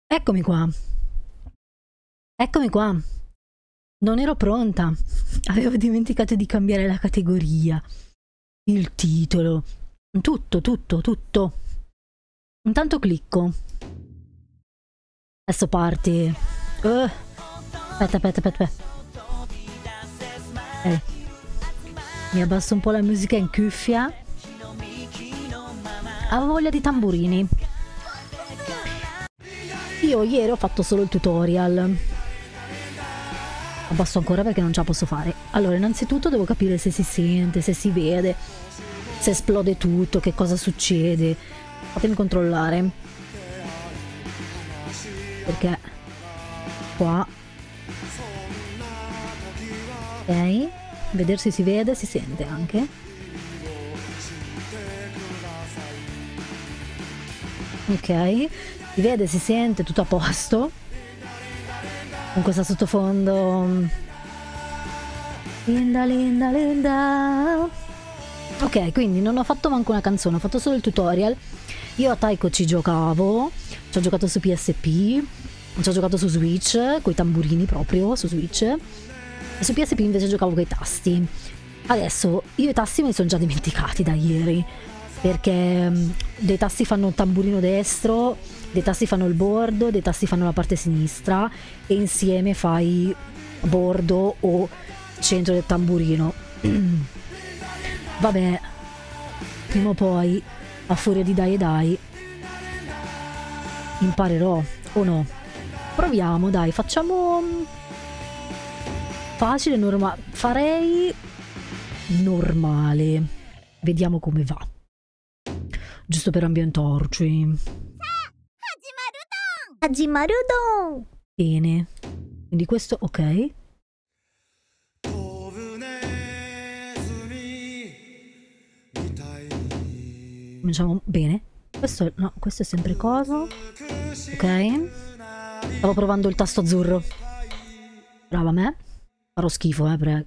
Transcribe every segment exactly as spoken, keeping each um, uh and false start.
Eccomi qua. Eccomi qua. Non ero pronta. Avevo dimenticato di cambiare la categoria, il titolo, tutto, tutto, tutto. Intanto clicco. Adesso parte. Uh. Aspetta, aspetta, aspetta, aspetta. Eh. Mi abbasso un po' la musica in cuffia. Avevo voglia di tamburini. Io ieri ho fatto solo il tutorial. Abbasso ancora perché non ce la posso fare. Allora, innanzitutto devo capire se si sente, se si vede, se esplode tutto, che cosa succede. Fatemi controllare. Perché qua. Ok. Vedere se si vede, si sente anche. Ok. Si vede, si sente, tutto a posto. Con questa sottofondo. Linda, linda, linda. Ok, quindi non ho fatto manco una canzone, ho fatto solo il tutorial. Io a Taiko ci giocavo, ci ho giocato su P S P, ci ho giocato su Switch, coi tamburini proprio, su Switch. E su P S P invece giocavo coi tasti. Adesso, io i tasti me li sono già dimenticati da ieri, perché dei tasti fanno il tamburino destro, dei tasti fanno il bordo, dei tasti fanno la parte sinistra e insieme fai bordo o centro del tamburino. Vabbè, prima o poi, a furia di dai e dai, imparerò, o no? Proviamo, dai, facciamo facile, normale. Farei normale. Vediamo come va. Giusto per ambientarci. Hajimarudon! Bene. Quindi questo, ok. Cominciamo bene. Questo, no, questo è sempre cosa. Ok. Stavo provando il tasto azzurro. Brava me. Farò schifo, eh, prego.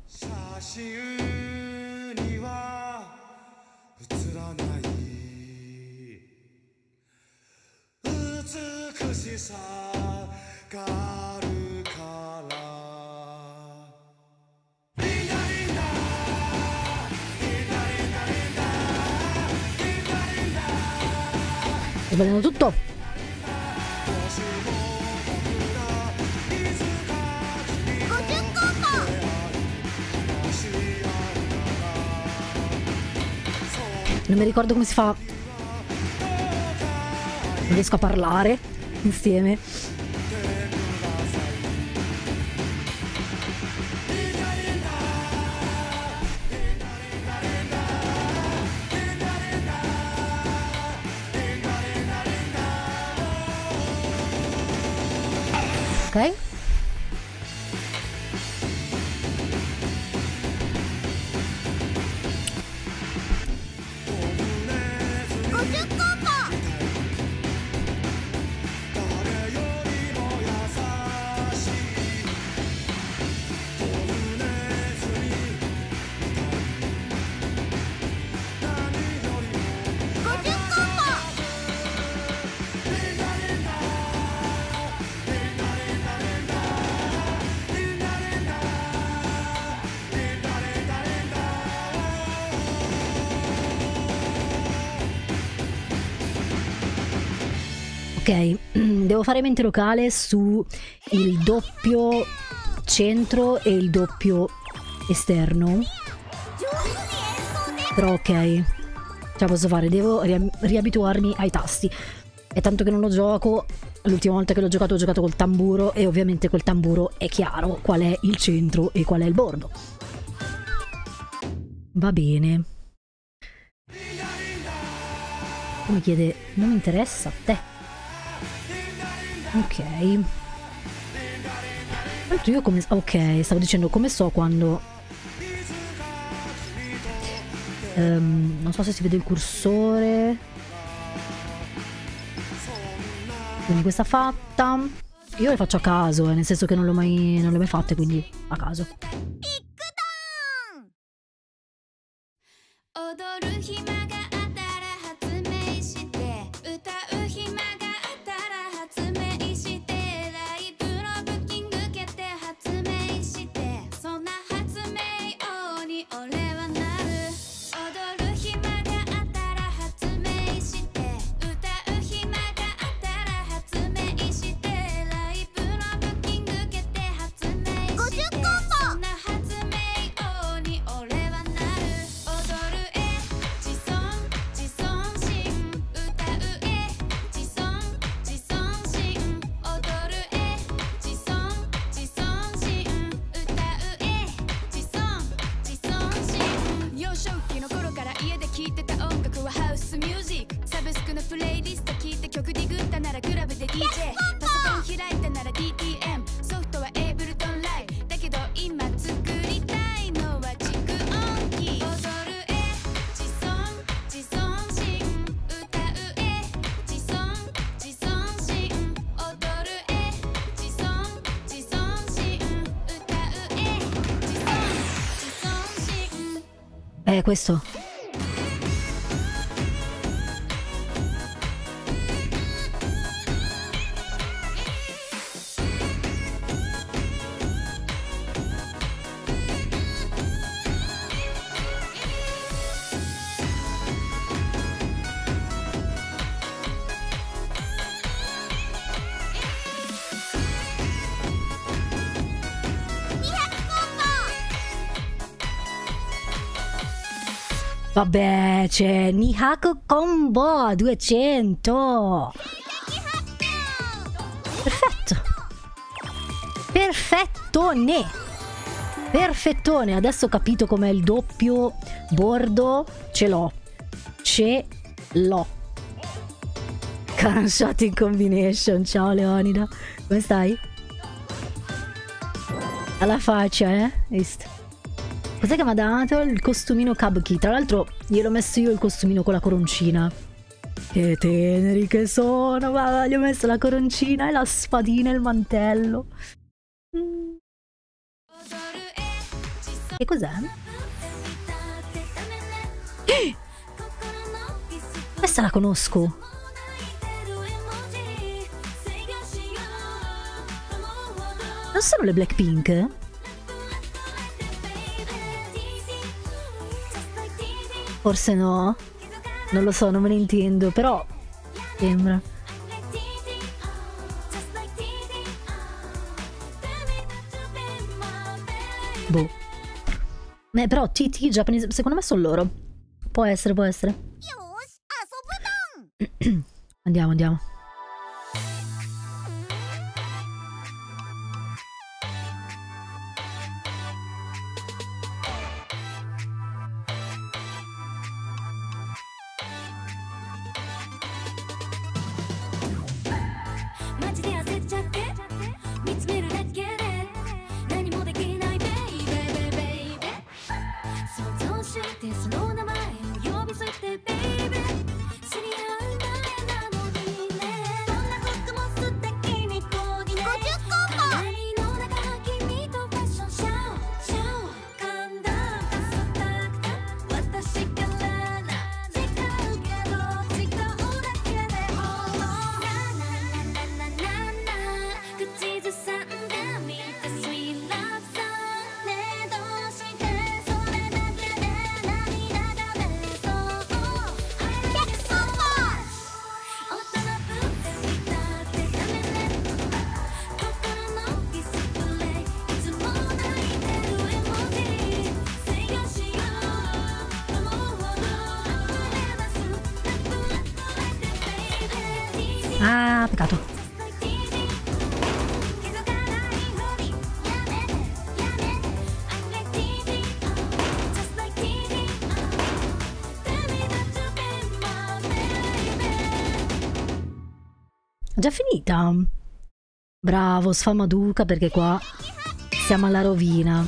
Sto vedendo tutto. Non mi ricordo come si fa. Non riesco a parlare insieme. Ok. Ok, devo fare mente locale su il doppio centro e il doppio esterno. Però ok, ce la posso fare, devo ri riabituarmi ai tasti. È tanto che non lo gioco, l'ultima volta che l'ho giocato ho giocato col tamburo e ovviamente col tamburo è chiaro qual è il centro e qual è il bordo. Va bene. Mi chiede, non mi interessa a te. Ok. Io come... Ok, stavo dicendo come so quando... Um, non so se si vede il cursore. Quindi questa fatta. Io le faccio a caso, eh, nel senso che non l'ho mai, non le ho mai fatte, quindi a caso. Eh, questo. Vabbè, c'è Nihako Combo duecento. Perfetto. Perfettone. Perfettone. Adesso ho capito com'è il doppio bordo. Ce l'ho. Ce l'ho. Caron shot in combination. Ciao Leonida. Come stai? Alla faccia, eh? Visto? Cos'è che mi ha dato? Il costumino Kabuki. Tra l'altro gliel'ho messo io il costumino con la coroncina. Che teneri che sono. Guarda, gli ho messo la coroncina e la spadina e il mantello. Mm. Che cos'è? Eh! Questa la conosco. Non sono le Blackpink? Forse no, non lo so, non me ne intendo, però sembra. Boh. Eh, però T T Japanese, secondo me sono loro. Può essere, può essere. Andiamo, andiamo. Ah, peccato. Già finita? Bravo, Sfamaduca, perché qua siamo alla rovina.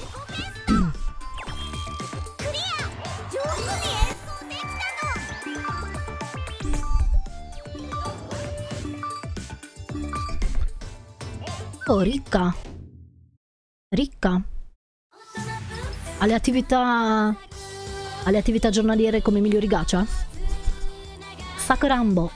Oh, ricca. Ricca. Alle attività... Alle attività giornaliere come migliori gacha? Sakurambo.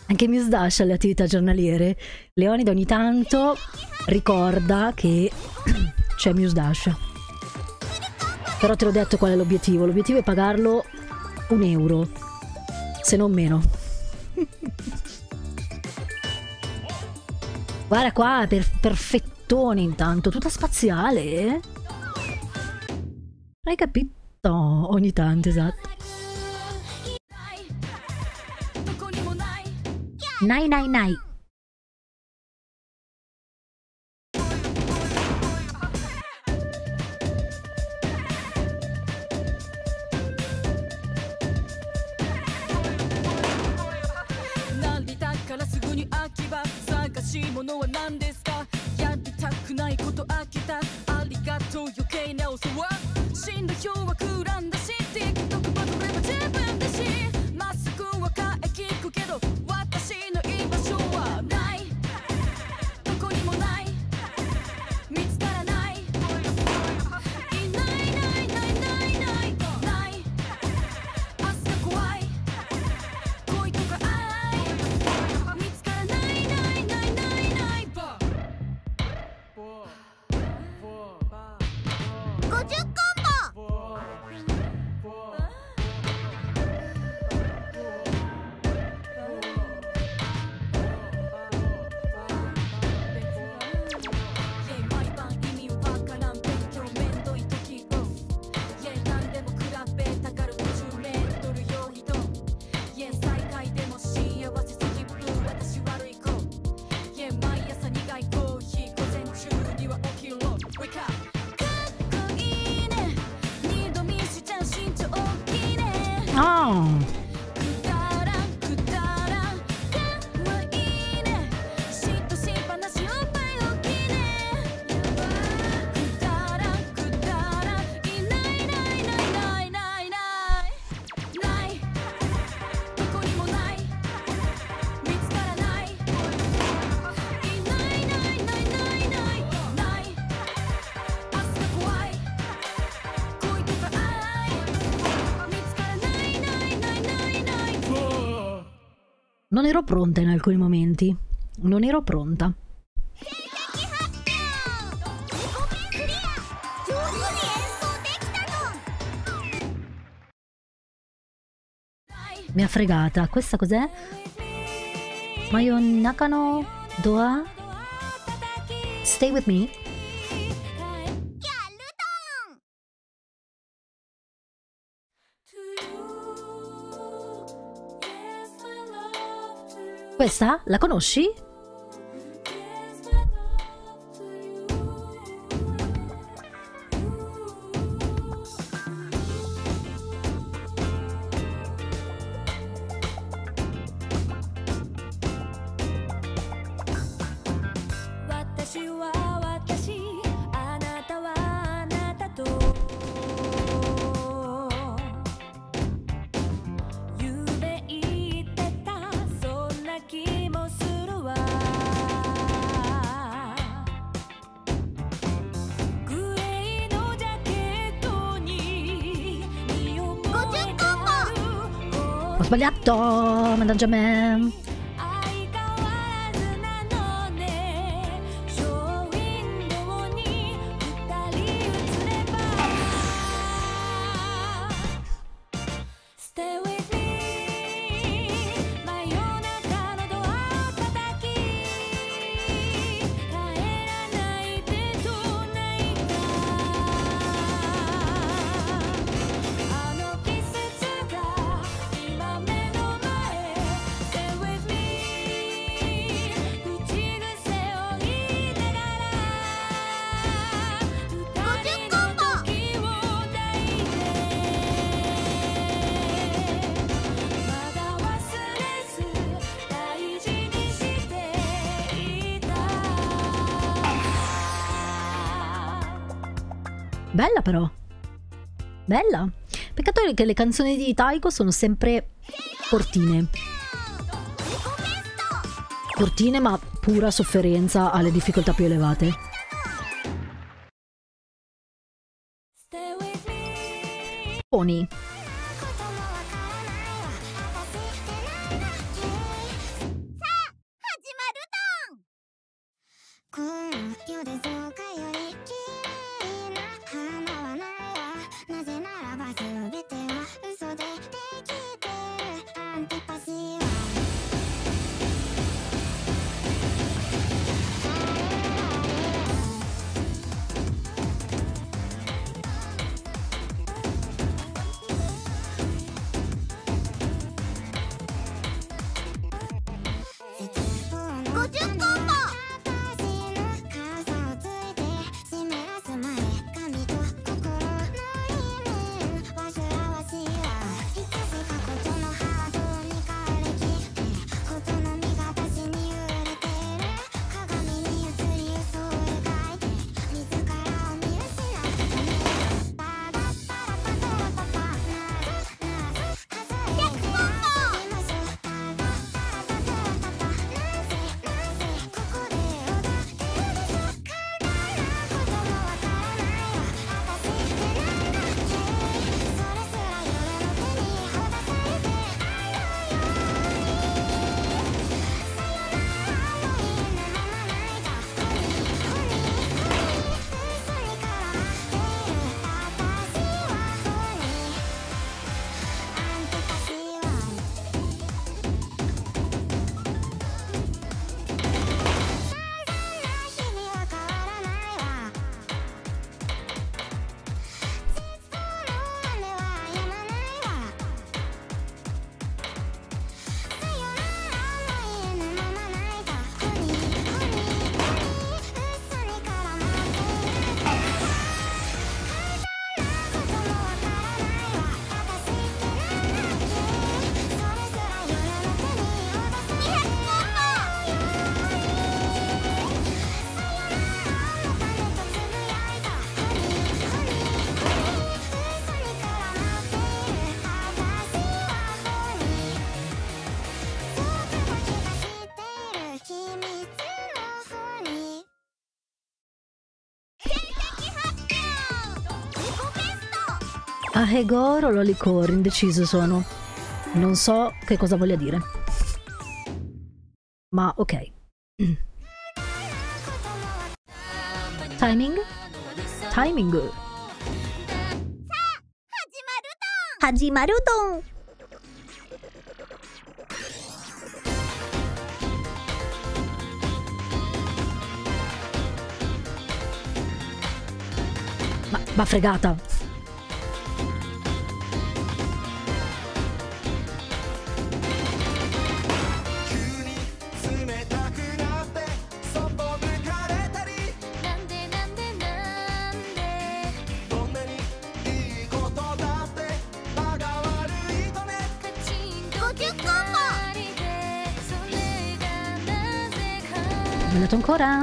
Anche Muse Dash alle attività giornaliere. Leonida ogni tanto ricorda che c'è Muse Dash. Però te l'ho detto qual è l'obiettivo. L'obiettivo è pagarlo un euro, se non meno. Guarda qua, per, perfettone intanto, tutta spaziale. Hai capito? Ogni tanto, esatto. Nai nai nai. Non ero pronta in alcuni momenti. Non ero pronta. Mi ha fregata. Questa cos'è? Mayonaka no Doa? Stay with me? Questa? La conosci? Ho sbagliato, mannaggia me. Bella però. Bella. Peccato che le canzoni di Taiko sono sempre cortine. Cortine ma pura sofferenza alle difficoltà più elevate. Pony. Ahegor o Lolicor, indeciso sono. Non so che cosa voglia dire. Ma ok. Timing? Timing. Hajimarudon. Ma, ma fregata. Venuto ancora?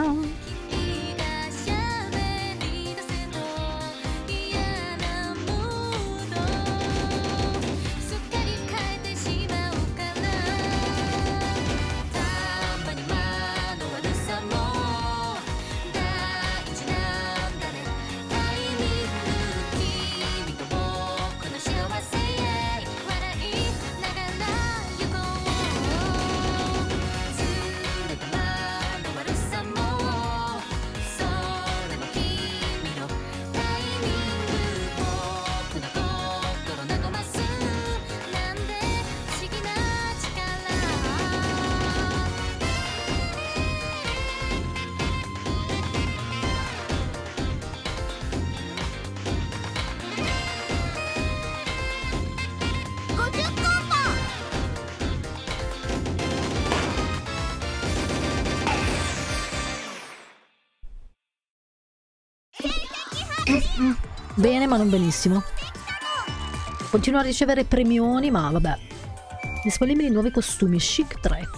Bene, ma non benissimo. Continuo a ricevere premioni, ma vabbè. Disponibili nuovi costumi. Chic tre.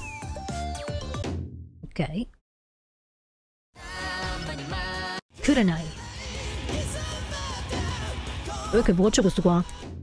Ok. Kurenai. Oh, che voce questo qua.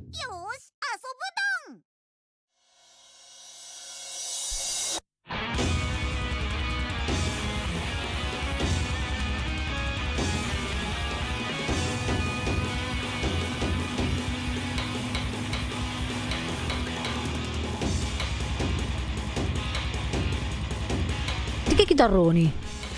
Che chitarroni.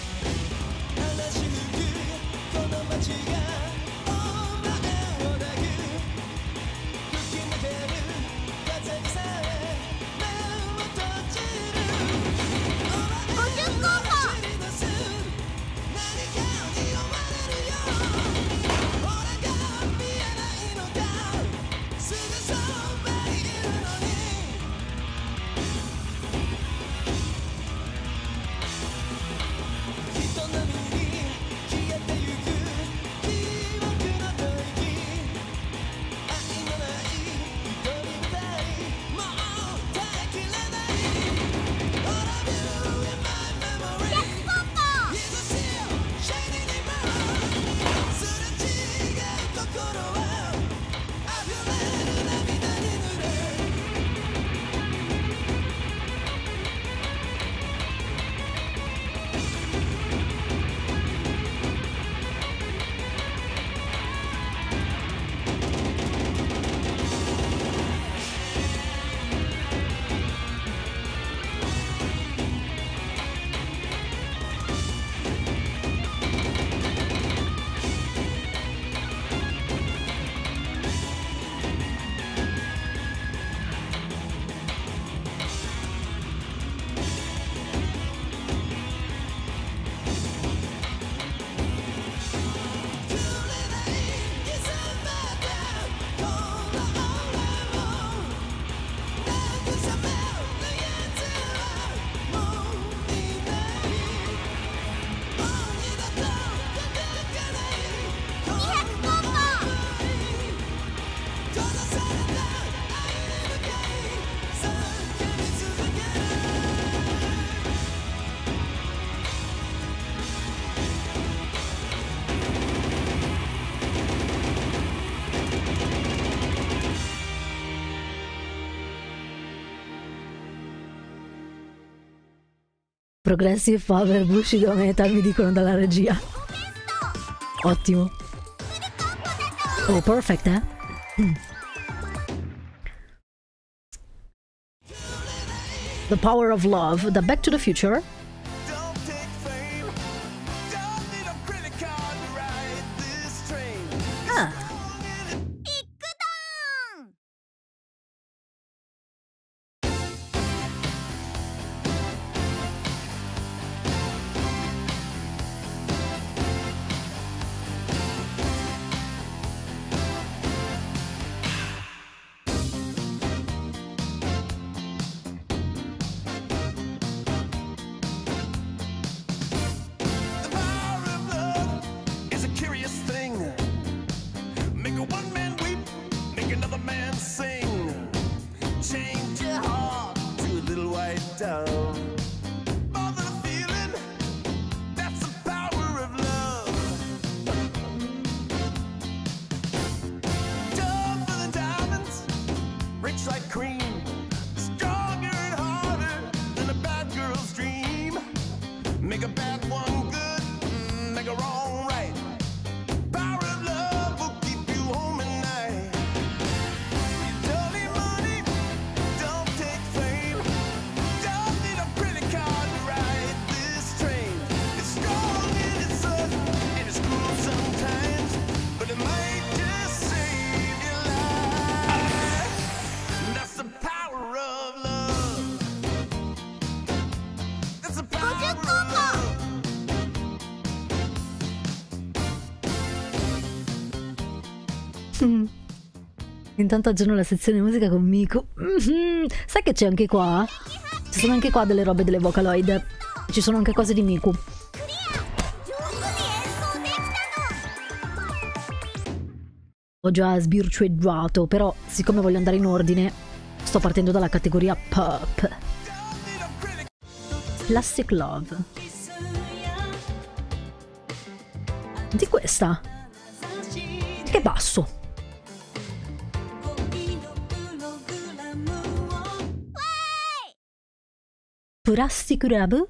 Progressive Power Bushido Metal mi dicono dalla regia. Ottimo. Oh, perfect, eh? Mm. The Power of Love da Back to the Future. Ah. Intanto aggiorno la sezione musica con Miku. Mm-hmm. Sai che c'è anche qua? Ci sono anche qua delle robe delle Vocaloid. Ci sono anche cose di Miku. Ho già sbirciuato, però siccome voglio andare in ordine, sto partendo dalla categoria pop. Plastic Love. Di questa. Che basso. Plastic Love?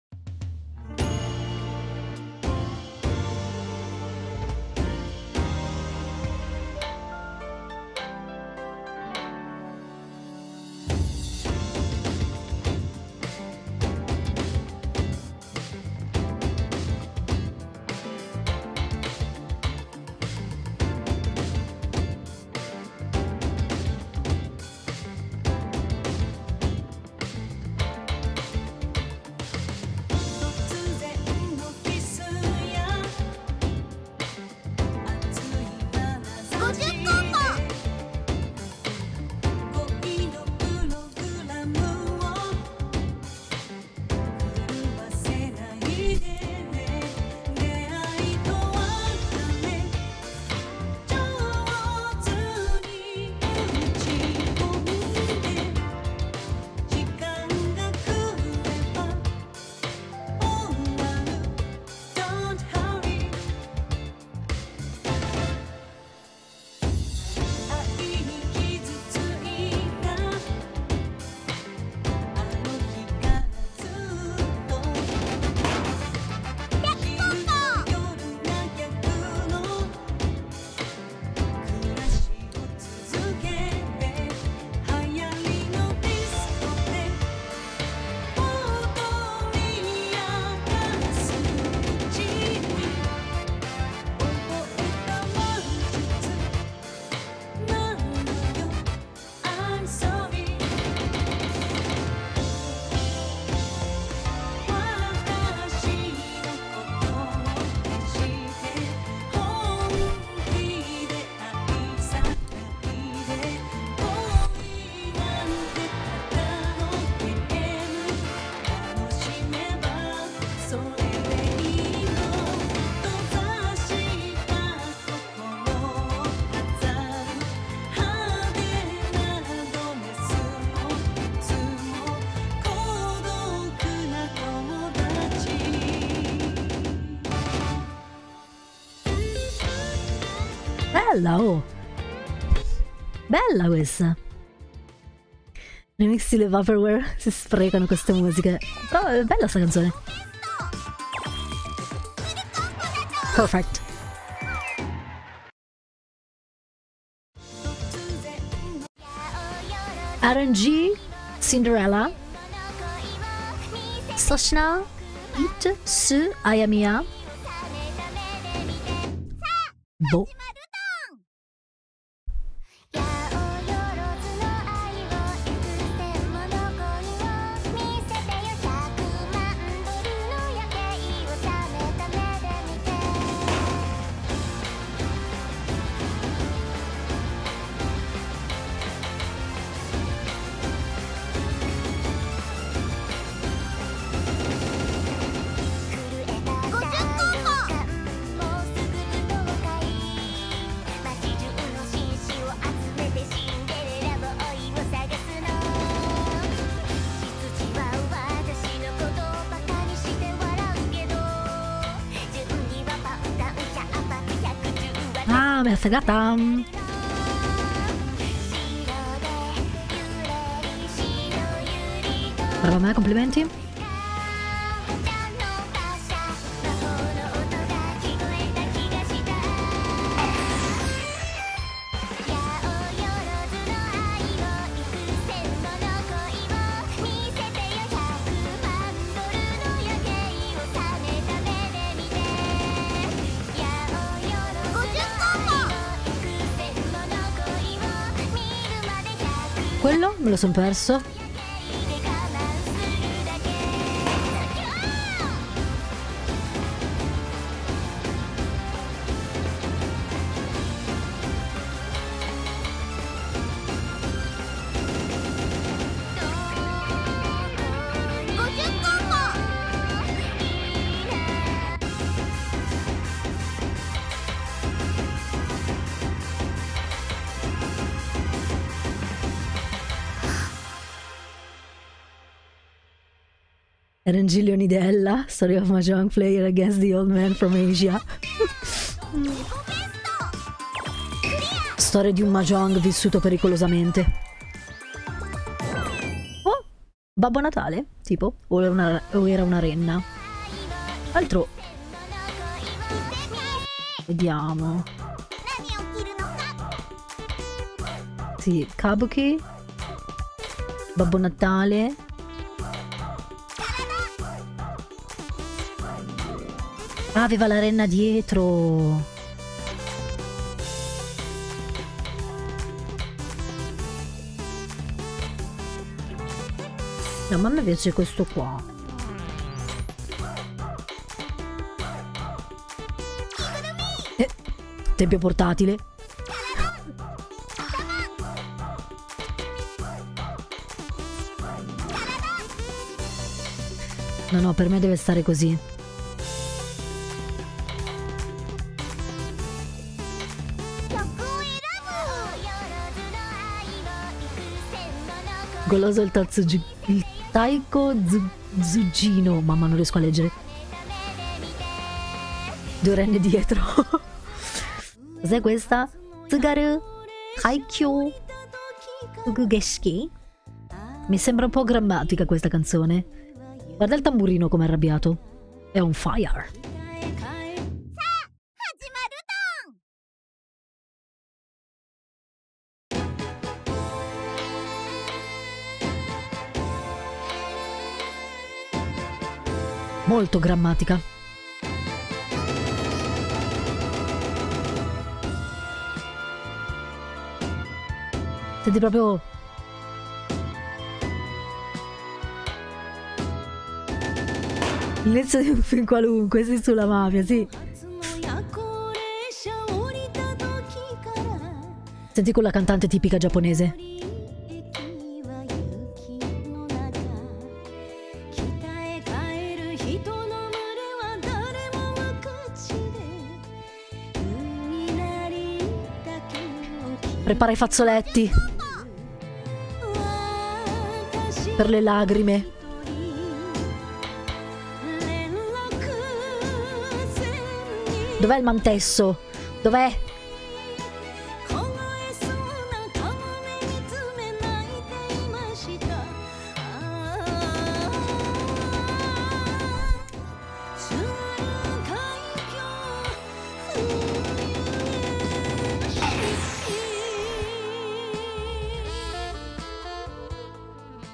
Bella, oh! Bella questa! Remix di Vaporware, si sprecano queste musiche. Però è bella questa canzone. Perfect. R N G Cinderella Soshina It Su Ayamiya Boh. Ah, mi ha fregata. Brava a me, complimenti. Quello me lo sono perso. R N G Leonidella, story of Mahjong player against the old man from Asia. Storia di un Mahjong vissuto pericolosamente. Oh, Babbo Natale, tipo? O era una, o era una renna? Altro. Vediamo. Sì, Kabuki. Babbo Natale. Ah, aveva la renna dietro. No, ma a me piace questo qua. Eh, tempio portatile. No, no, per me deve stare così. Goloso il Tatsuji, il Taiko Zujino. Mamma, non riesco a leggere. Due renne dietro. Cos'è questa? Tsugaru Haikyo Fugugeshiki. Mi sembra un po' grammatica questa canzone. Guarda il tamburino come è arrabbiato. È on fire. Molto grammatica. Senti proprio... l'inizio di un film qualunque, sì, sulla mafia, sì. Senti quella cantante tipica giapponese. Prepara i fazzoletti per le lacrime. Dov'è il mantesso? Dov'è?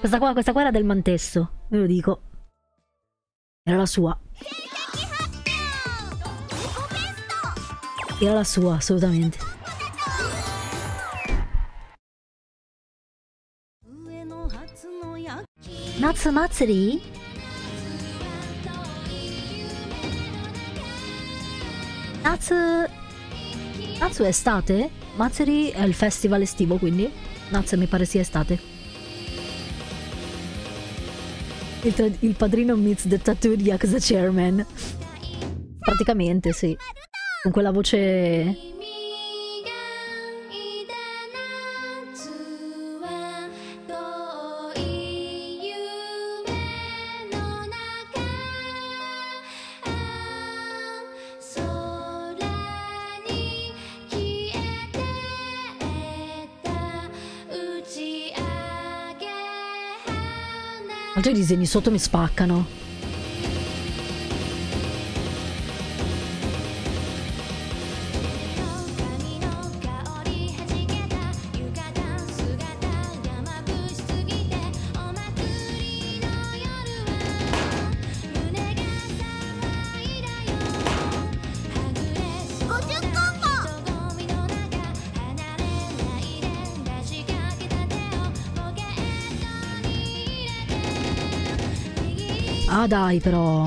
Questa qua, questa qua era del Mantesto, ve lo dico. Era la sua. Era la sua, assolutamente. Natsu Matsuri? Natsu... Natsu è estate? Matsuri è il festival estivo, quindi Natsu mi pare sia estate. Il, il padrino meets the tattooed Yakuza chairman. Praticamente, sì. Con quella voce... Altri disegni sotto mi spaccano. Ah dai però.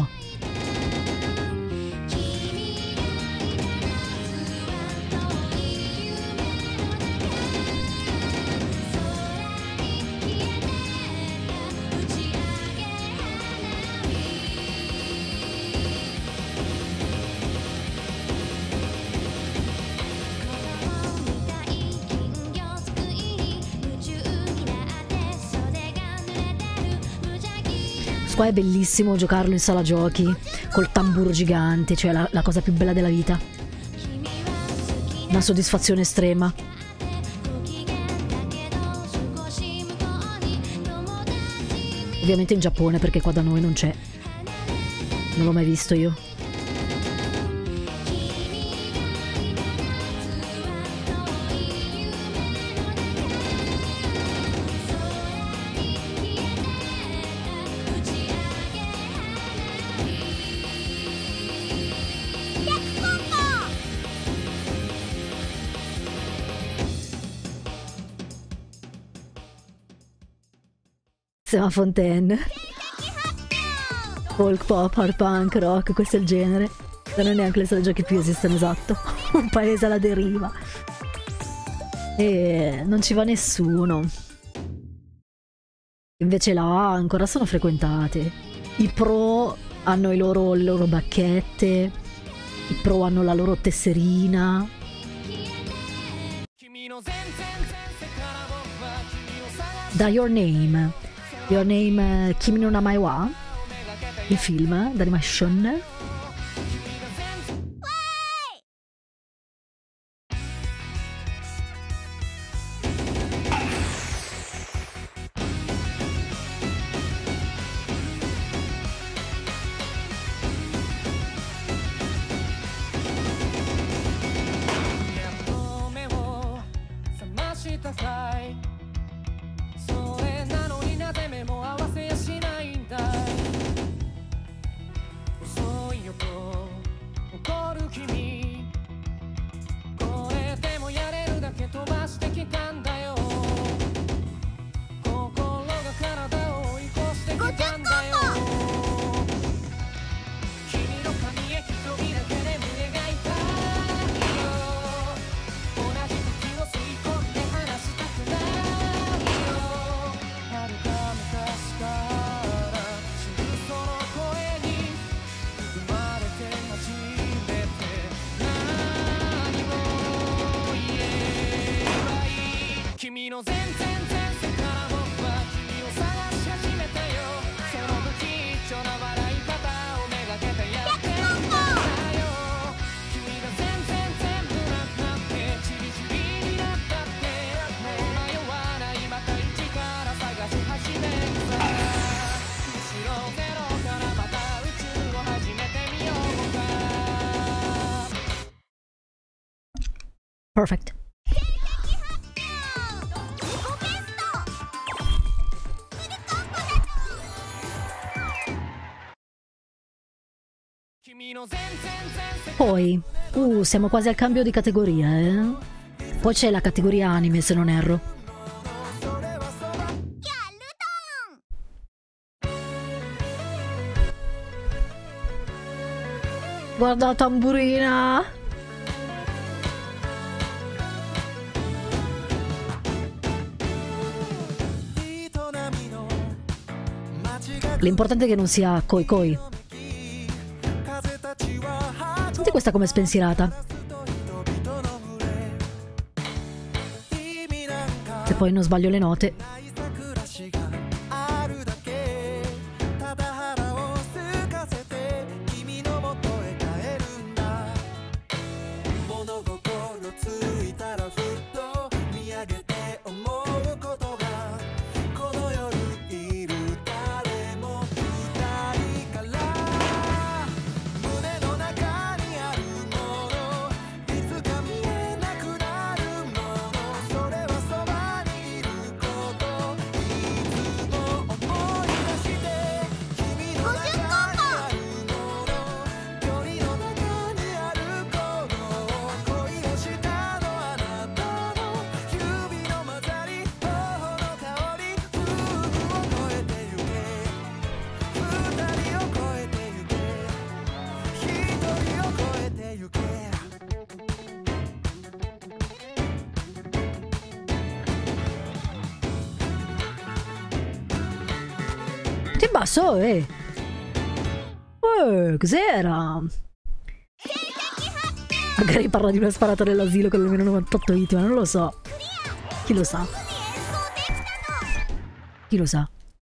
Qua è bellissimo giocarlo in sala giochi col tamburo gigante, cioè la, la cosa più bella della vita. Una soddisfazione estrema. Ovviamente in Giappone, perché qua da noi non c'è. Non l'ho mai visto io. Sema Fontaine. Folk, pop, hard punk, rock, questo è il genere. Da noi neanche le sale giochi più esistono, esatto. Un paese alla deriva. E non ci va nessuno. Invece là ancora sono frequentate. I pro hanno i loro, le loro bacchette. I pro hanno la loro tesserina. Da Your Name. Your Name Kimi no Namae wa, il film d'animation. Perfect. Poi, uh, siamo quasi al cambio di categoria, eh? Poi c'è la categoria anime, se non erro. Guarda la tamburina! L'importante è che non sia coi coi. Senti questa come spensierata. Se poi non sbaglio le note. Che basso, eh! Oh, cos'era? Magari parla di una sparata nell'asilo con almeno novantotto vittime, non lo so. Chi lo sa? Chi lo sa?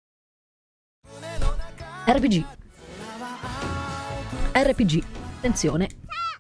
R P G. R P G. Attenzione.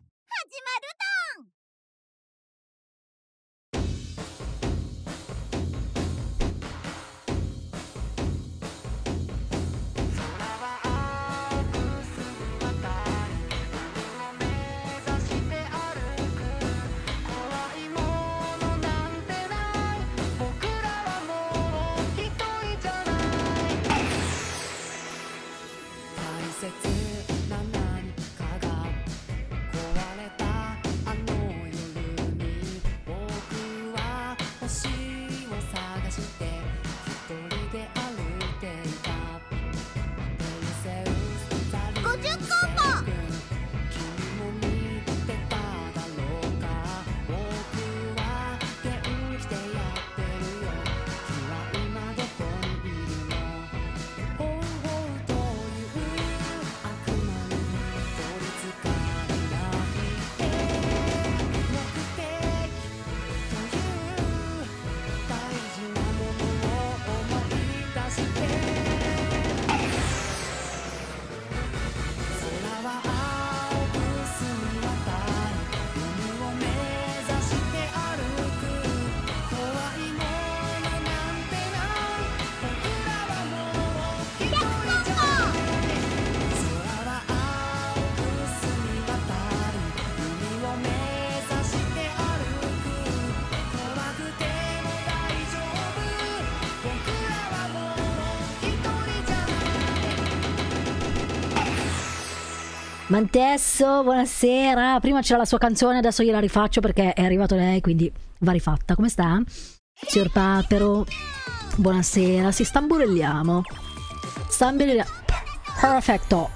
Mantesso, buonasera. Prima c'era la sua canzone, adesso gliela rifaccio perché è arrivato lei, quindi va rifatta. Come sta? Signor Papero, buonasera. Si stamburelliamo. Stamburelliamo. Perfetto.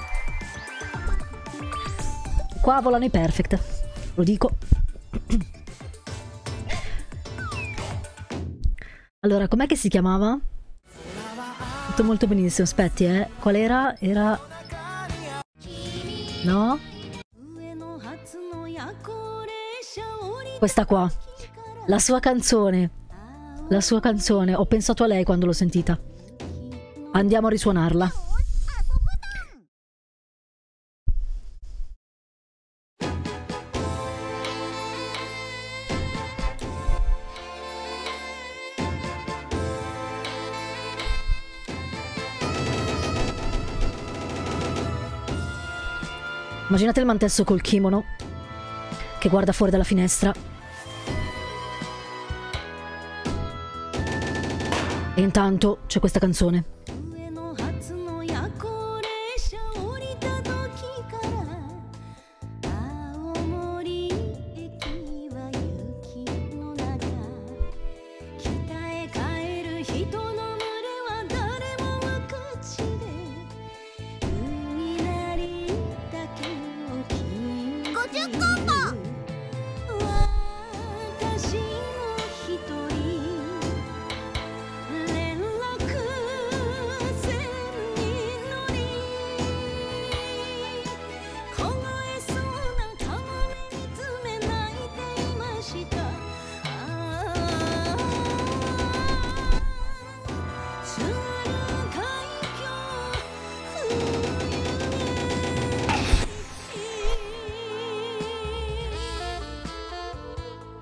Qua volano i perfect. Lo dico. Allora, com'è che si chiamava? Tutto molto benissimo. Aspetti, eh. Qual era? Era... No? Questa qua. La sua canzone. La sua canzone. Ho pensato a lei quando l'ho sentita. Andiamo a risuonarla. Immaginate il mantesso col kimono che guarda fuori dalla finestra. E intanto c'è questa canzone.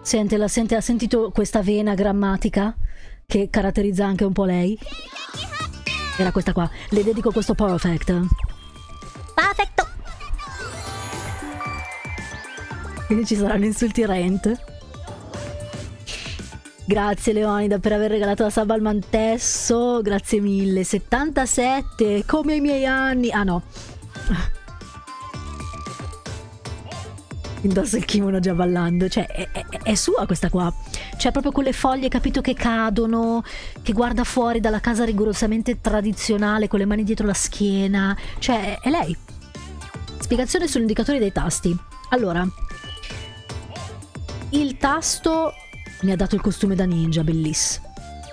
Sente, la sente, ha sentito questa vena grammatica che caratterizza anche un po' lei? Era questa qua. Le dedico questo perfect. Perfetto! Quindi ci saranno insulti rent. Grazie Leonida per aver regalato la sub al mantesso. Grazie mille. settantasette, come i miei anni. Ah no. Indossa il kimono già ballando. Cioè è, è, è sua questa qua. Cioè proprio quelle foglie, capito, che cadono, che guarda fuori dalla casa rigorosamente tradizionale con le mani dietro la schiena. Cioè è lei. Spiegazione sull'indicatore dei tasti. Allora, il tasto mi ha dato il costume da ninja, bellissimo.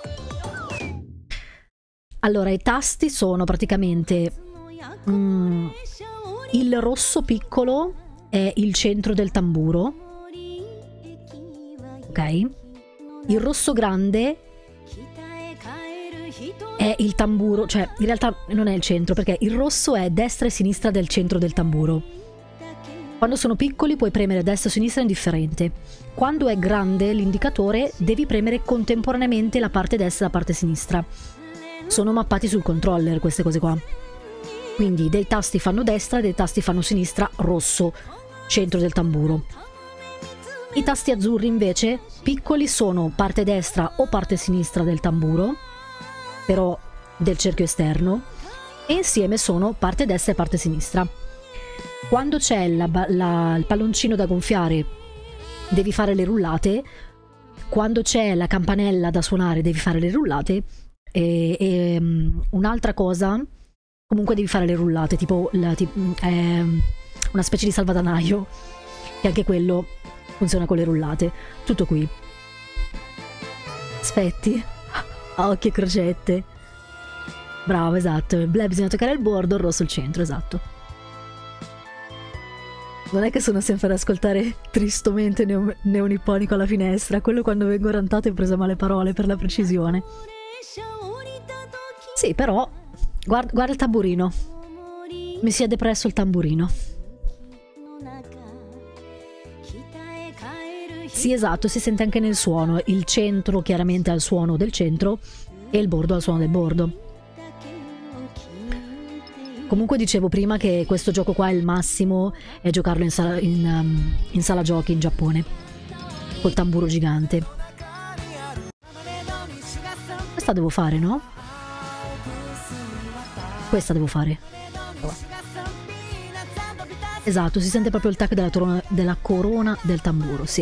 Allora, i tasti sono praticamente mm, il rosso piccolo è il centro del tamburo, ok? Il rosso grande è il tamburo, cioè in realtà non è il centro, perché il rosso è destra e sinistra del centro del tamburo. Quando sono piccoli puoi premere destra o sinistra indifferente. Quando è grande l'indicatore devi premere contemporaneamente la parte destra e la parte sinistra. Sono mappati sul controller queste cose qua. Quindi dei tasti fanno destra e dei tasti fanno sinistra, rosso, centro del tamburo. I tasti azzurri invece, piccoli, sono parte destra o parte sinistra del tamburo, però del cerchio esterno, e insieme sono parte destra e parte sinistra. Quando c'è la, la, il palloncino da gonfiare devi fare le rullate, quando c'è la campanella da suonare devi fare le rullate, e, e um, un'altra cosa, comunque devi fare le rullate, tipo, la, tipo è una specie di salvadanaio, che anche quello funziona con le rullate. Tutto qui. Aspetti. A occhi e crocette. Bravo, esatto. Il blu bisogna toccare il bordo, il rosso il centro, esatto. Non è che sono sempre ad ascoltare tristemente neo neonipponico alla finestra, quello quando vengo rantato e ho preso male parole, per la precisione. Sì, però guarda, guarda il tamburino. Mi si è depresso il tamburino. Sì, esatto, si sente anche nel suono. Il centro chiaramente ha il suono del centro e il bordo ha il suono del bordo. Comunque dicevo prima che questo gioco qua è il massimo, è giocarlo in sala, in, um, in sala giochi in Giappone, col tamburo gigante. Questa devo fare, no? Questa devo fare. Esatto, si sente proprio il tac della, torona, della corona del tamburo, sì.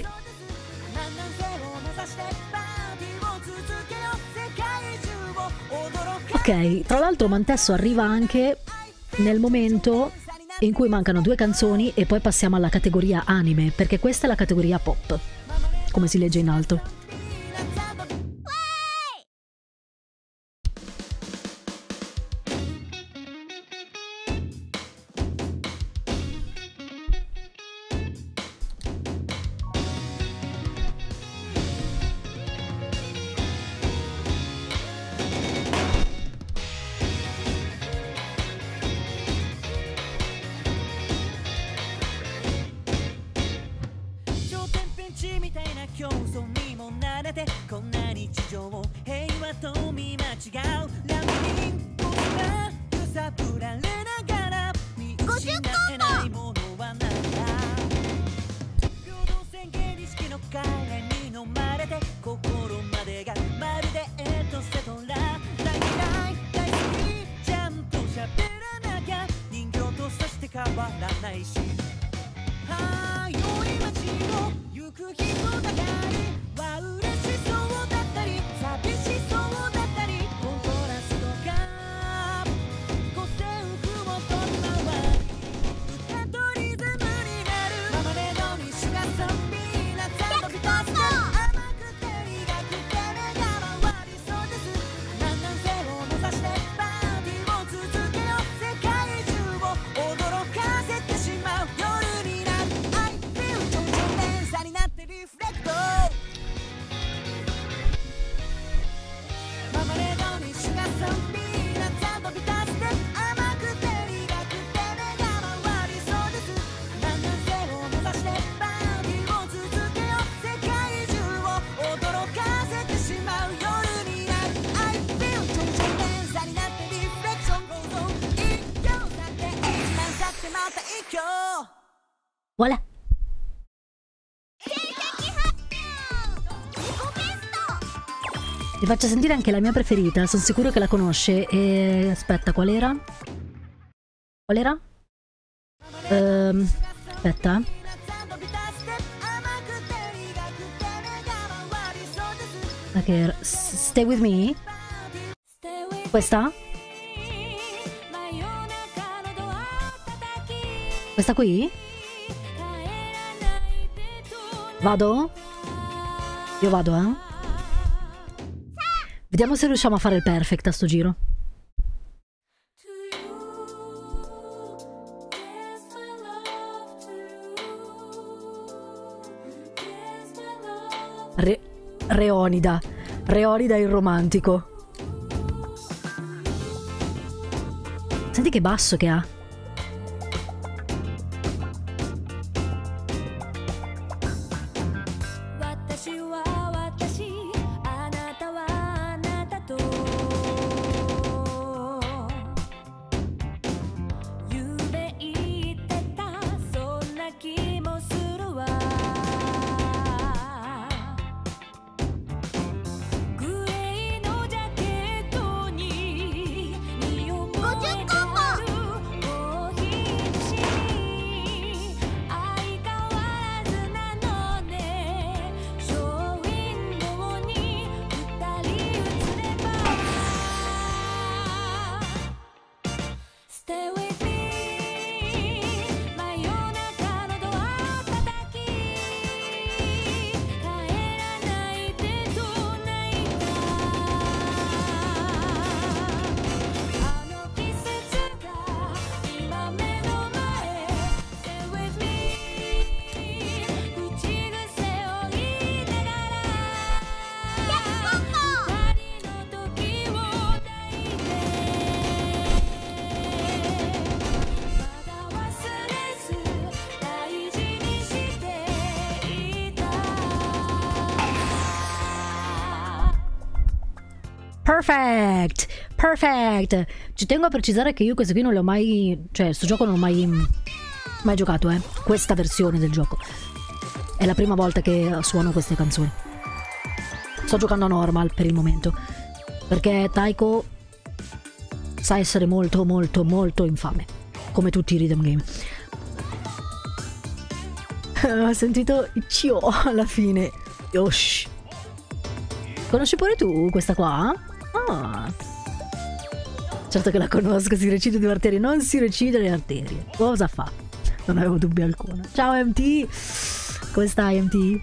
Ok, tra l'altro Mantesso arriva anche nel momento in cui mancano due canzoni e poi passiamo alla categoria anime, perché questa è la categoria pop, come si legge in alto. Voilà. Vi faccio sentire anche la mia preferita, sono sicuro che la conosce. E aspetta, qual era? Qual era? Ehm, aspetta. Ma che era? Stay with me? Questa? Questa qui? Vado? Io vado, eh? Vediamo se riusciamo a fare il perfect a sto giro. Re Reonida. Reonida il romantico. Senti che basso che ha. Perfect! Perfect! Ci tengo a precisare che io questo qui non l'ho mai... Cioè, questo gioco non l'ho mai... mai giocato, eh. Questa versione del gioco. È la prima volta che suono queste canzoni. Sto giocando a normal per il momento. Perché Taiko sa essere molto, molto, molto infame. Come tutti i rhythm game. Ho sentito il cio alla fine. Yosh. Conosci pure tu questa qua? Ah. Certo che la conosco, si recide due arterie. Non si recide le arterie. Cosa fa? Non avevo dubbi alcuno. Ciao M T. Come stai M T?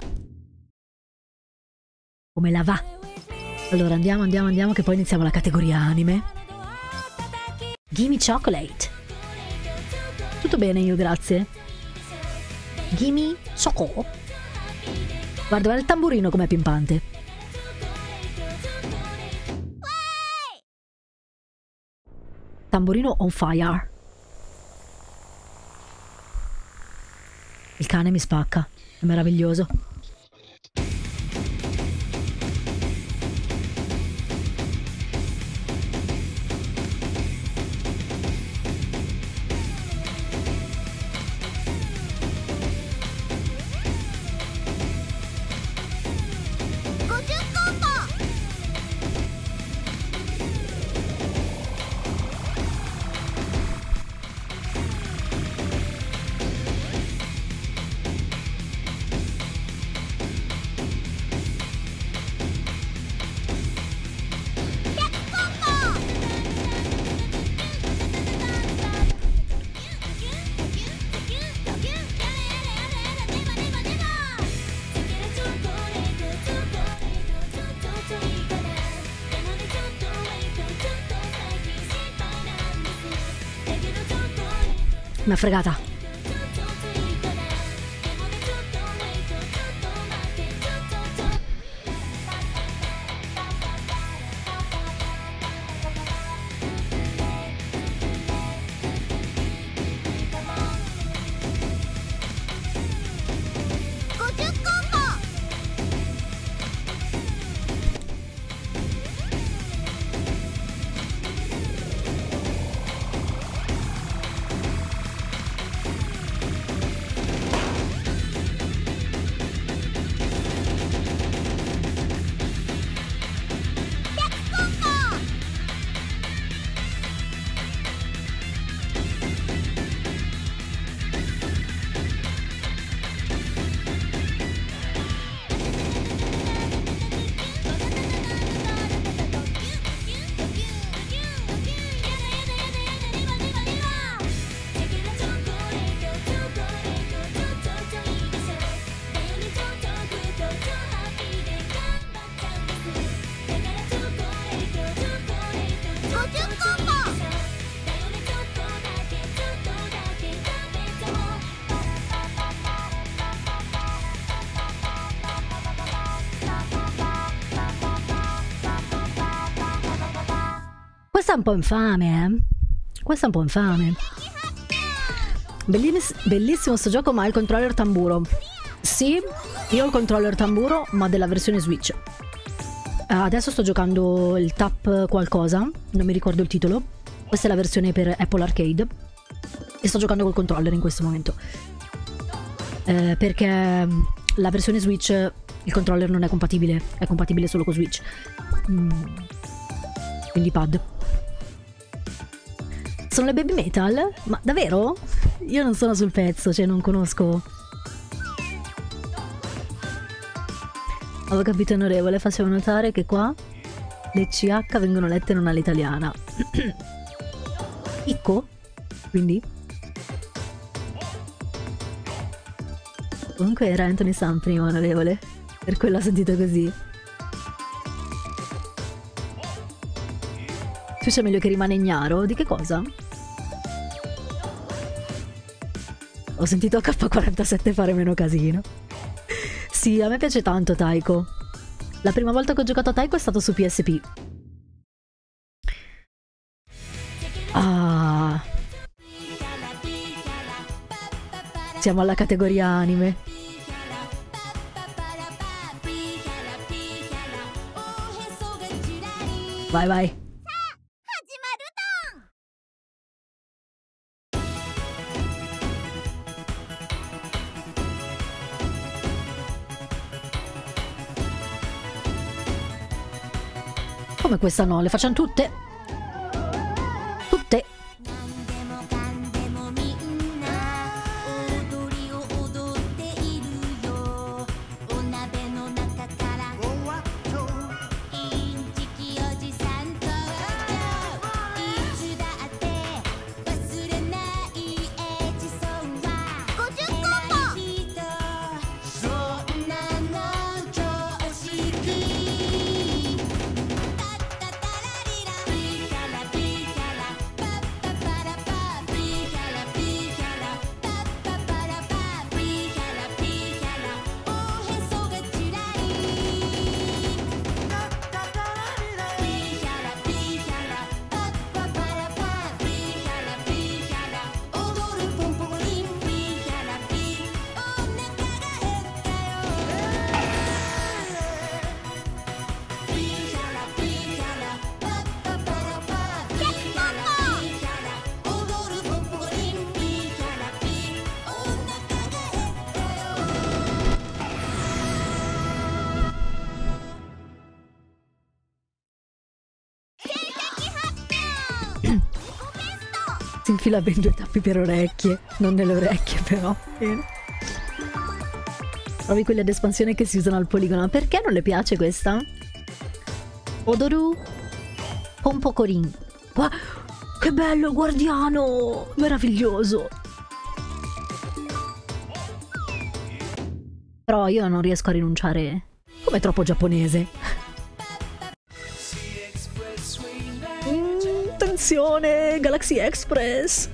Come la va? Allora andiamo, andiamo, andiamo che poi iniziamo la categoria anime. Gimme chocolate. Tutto bene io, grazie. Gimme choco. Guarda, guarda il tamburino com'è pimpante. Tamburino on fire. Il cane mi spacca. È meraviglioso. Una fregata. Questa è un po' infame, eh. Questa è un po' infame. Belliss bellissimo sto gioco, ma il controller tamburo. Sì, io ho il controller tamburo, ma della versione Switch. Uh, adesso sto giocando il Tap qualcosa, non mi ricordo il titolo. Questa è la versione per Apple Arcade. E sto giocando col controller in questo momento. Uh, perché la versione Switch, il controller non è compatibile, è compatibile solo con Switch. Mm. Quindi pad. Sono le Baby Metal? Ma davvero? Io non sono sul pezzo, cioè non conosco. Avevo capito, onorevole, facevo notare che qua le C H vengono lette non all'italiana. Icco? Quindi? Comunque era Anthony Sam prima, onorevole. Per quello ho sentito così. Switch è meglio che rimane ignaro? Di che cosa? Ho sentito K quarantasette fare meno casino. Sì, a me piace tanto Taiko. La prima volta che ho giocato a Taiko è stato su P S P. Ah. Siamo alla categoria anime. Vai, vai. Come questa no? Le facciamo tutte? Tutte? Si infila ben due tappi per orecchie, non nelle orecchie però. Bene. Provi quelli ad espansione che si usano al poligono. Perché non le piace questa? Odoru Pompocorin. Gua che bello il guardiano! Meraviglioso! Però io non riesco a rinunciare. Come troppo giapponese. Mm, attenzione! Galaxy Express!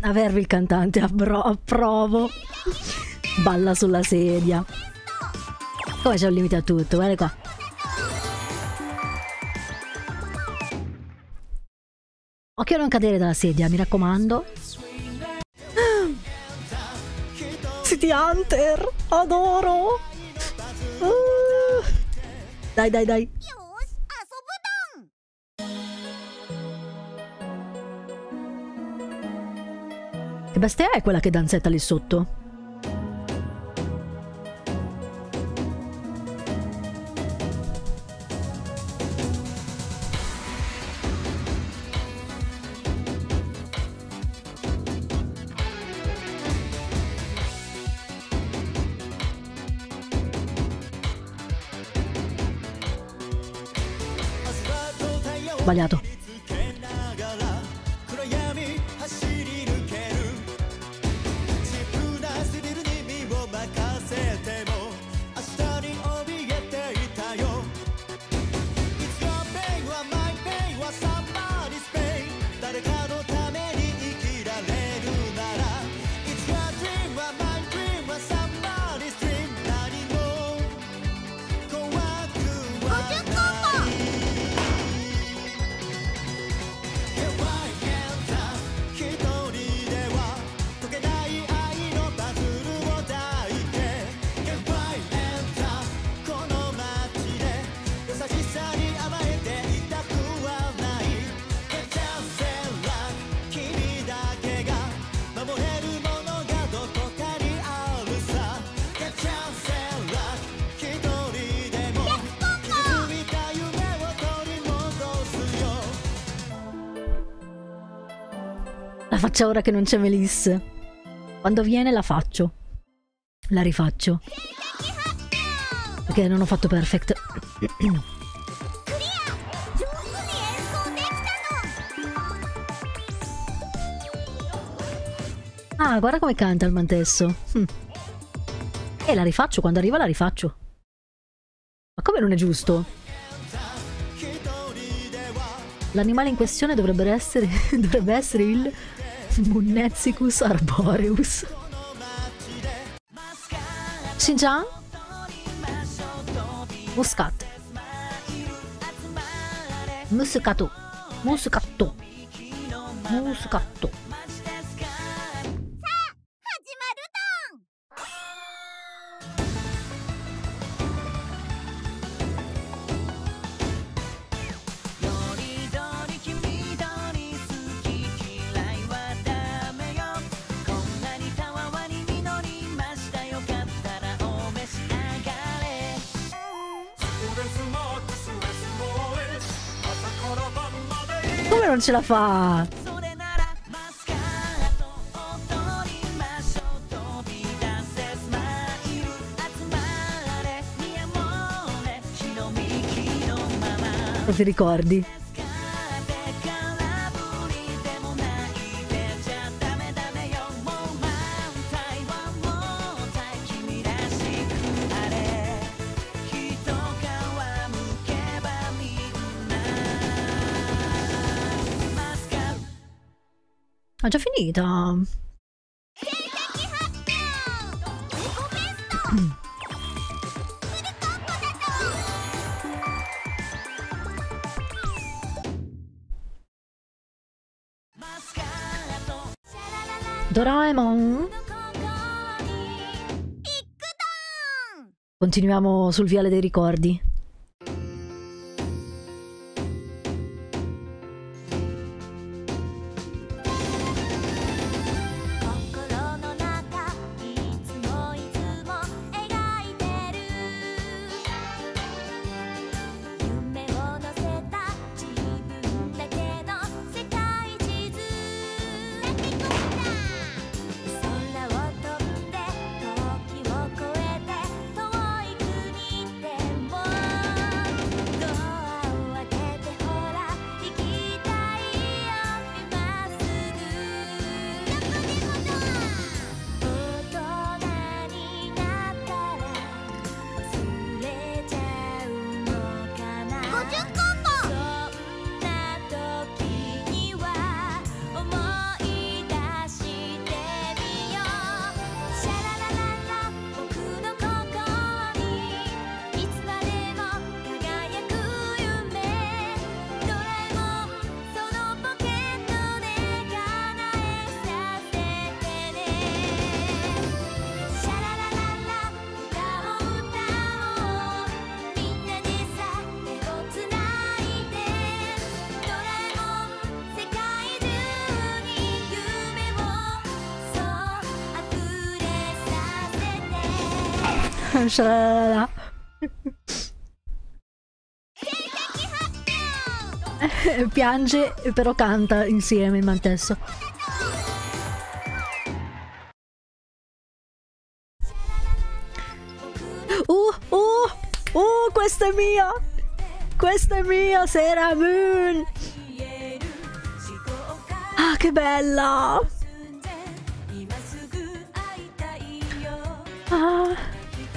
Avervi il cantante, appro approvo. Balla sulla sedia. Come c'è un limite a tutto, guarda qua. Occhio a non cadere dalla sedia, mi raccomando. City Hunter, adoro. Uh. Dai, dai, dai. Che bestia è quella che danzetta lì sotto? Sbagliato. La faccio ora che non c'è Melissa. Quando viene la faccio. La rifaccio. Perché non ho fatto perfect. Ah, guarda come canta il mantesso. Hm. E la rifaccio, quando arriva la rifaccio. Ma come non è giusto? L'animale in questione dovrebbe essere, dovrebbe essere il Munnezicus arboreus. Shin-chan? Muscat. Muscato. Muscatto. Muscatto. Come non ce la fa? Proprio ricordi. Ha già finita. Doraemon. Continuiamo sul viale dei ricordi. Shalalala. Piange però canta insieme il mantesso. Uh, uh, uh, questa è mia! Questa è mia, Sailor Moon! Ah, che bella! Ah.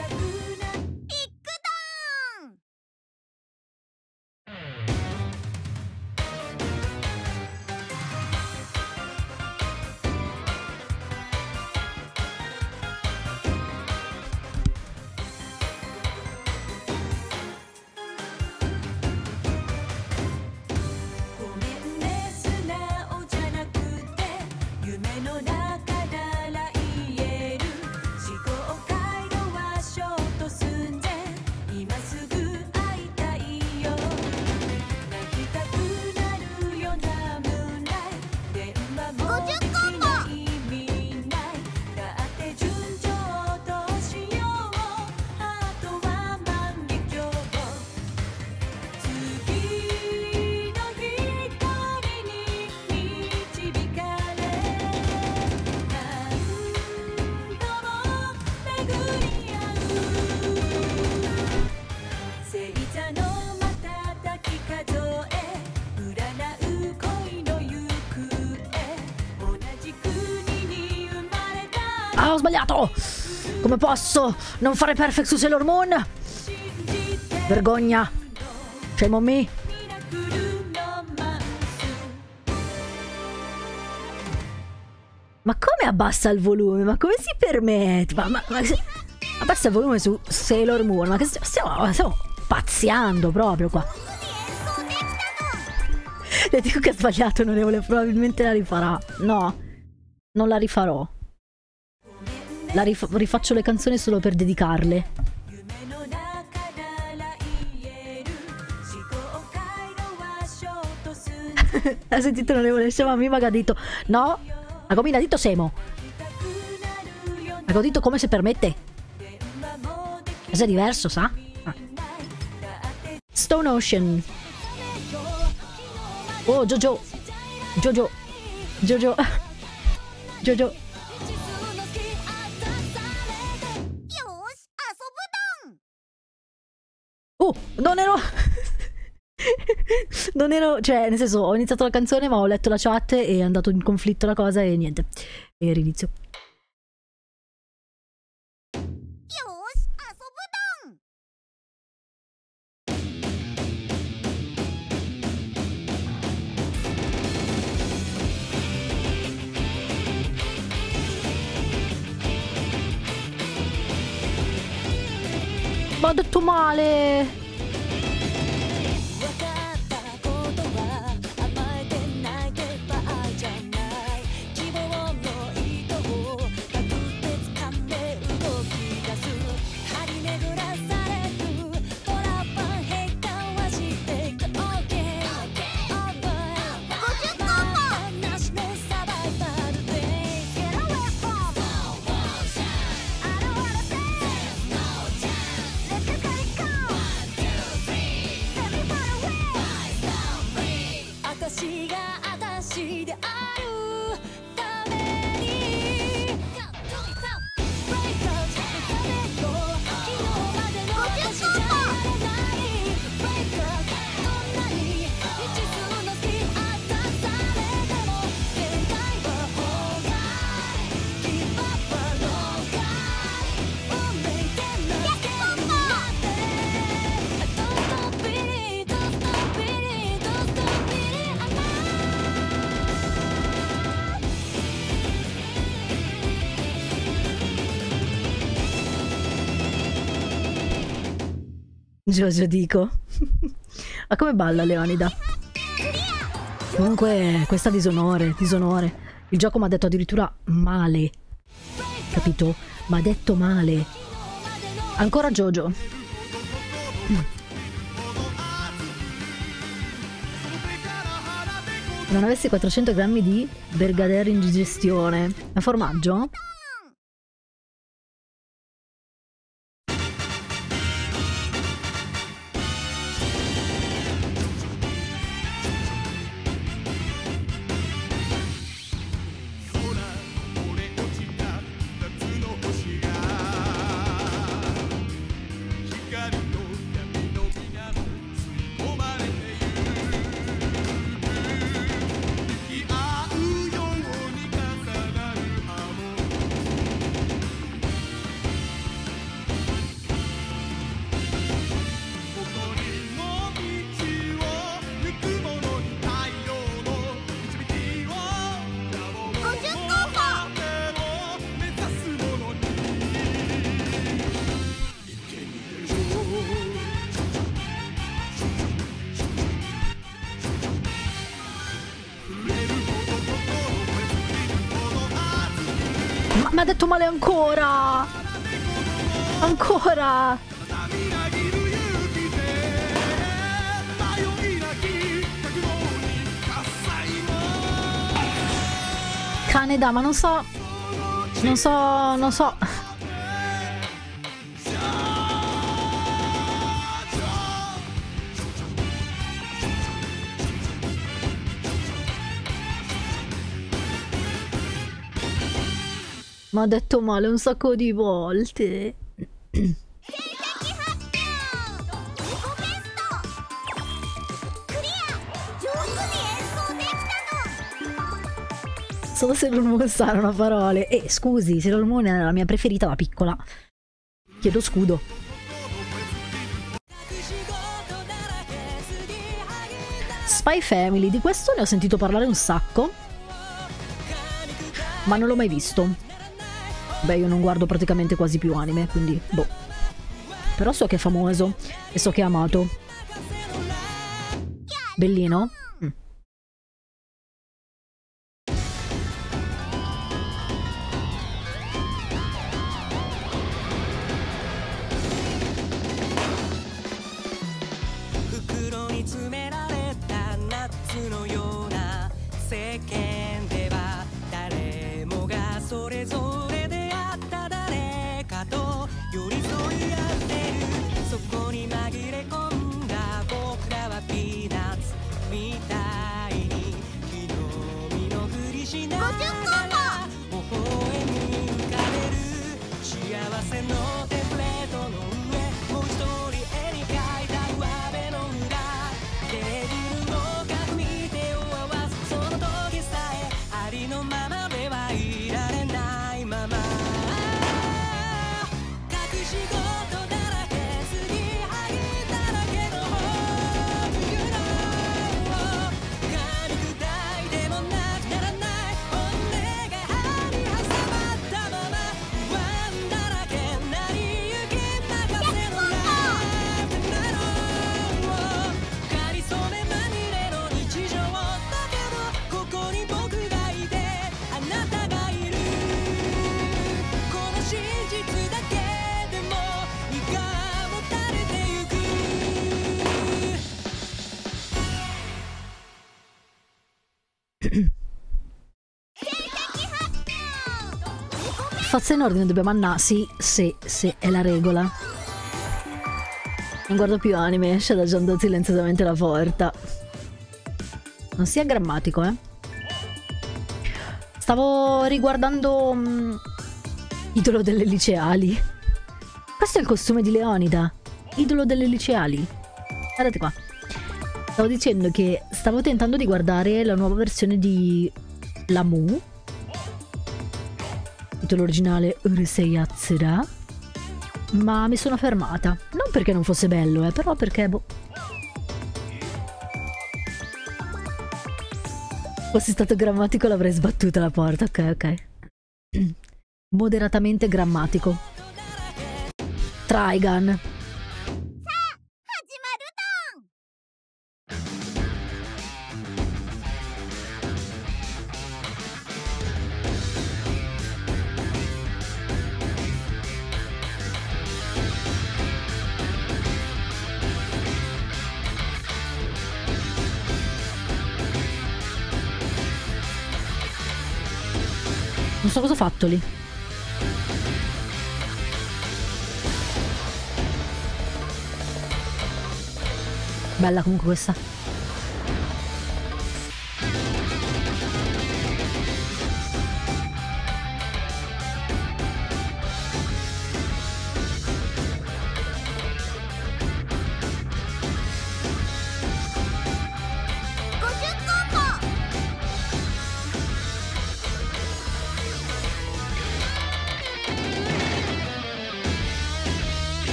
Ah, ho sbagliato! Come posso non fare perfect su Sailor Moon? Vergogna! Shame on me! Ma come abbassa il volume? Ma come si permette? Ma, ma, ma abbassa il volume su Sailor Moon? Ma che stiamo, stiamo pazziando proprio qua! Le dico che ha sbagliato, onorevole, probabilmente la rifarà. No, non la rifarò. La rif rifaccio le canzoni solo per dedicarle. Ha sentito onorevole Shama Mima che ha detto no, ha combinato detto Semo. Ha detto come si permette. È diverso, sa? Ah. Stone Ocean. Oh, Jojo. Jojo. Jojo. Jojo. Oh, non ero... non ero... Cioè, nel senso, ho iniziato la canzone ma ho letto la chat e è andato in conflitto la cosa e niente. E rinizio. Ma ho detto male! Giorgio dico. Ma come balla Leonida? Comunque questa disonore, disonore. Il gioco mi ha detto addirittura male. Capito? Mi ha detto male. Ancora Jojo. Non avessi quattrocento grammi di Bergader in digestione. A formaggio? Mi ha detto male ancora! Ancora! Kaneda, ma non so... Non so... Non so... Mi ha detto male un sacco di volte. Solo Sailor Moon sanno parole. Eh, scusi, Sailor Moon è la mia preferita da piccola. Chiedo scudo. Spy Family, di questo ne ho sentito parlare un sacco, ma non l'ho mai visto. Beh, io non guardo praticamente quasi più anime, quindi boh. Però so che è famoso e so che è amato. Bellino? Mm. Fazza in ordine dobbiamo andare. Sì, sì, sì, è la regola. Non guardo più anime, esce adagiando silenziosamente la porta. Non sia grammatico, eh. Stavo riguardando um, Idolo delle liceali. Questo è il costume di Leonida, Idolo delle liceali. Guardate qua. Stavo dicendo che stavo tentando di guardare la nuova versione di Lamu, titolo originale Urusei Yatsura, ma mi sono fermata. Non perché non fosse bello, eh, però perché boh. Fossi stato grammatico l'avrei sbattuta la porta. Ok, ok. Moderatamente grammatico. Trigun. Non so cosa ho fatto lì. Bella comunque questa.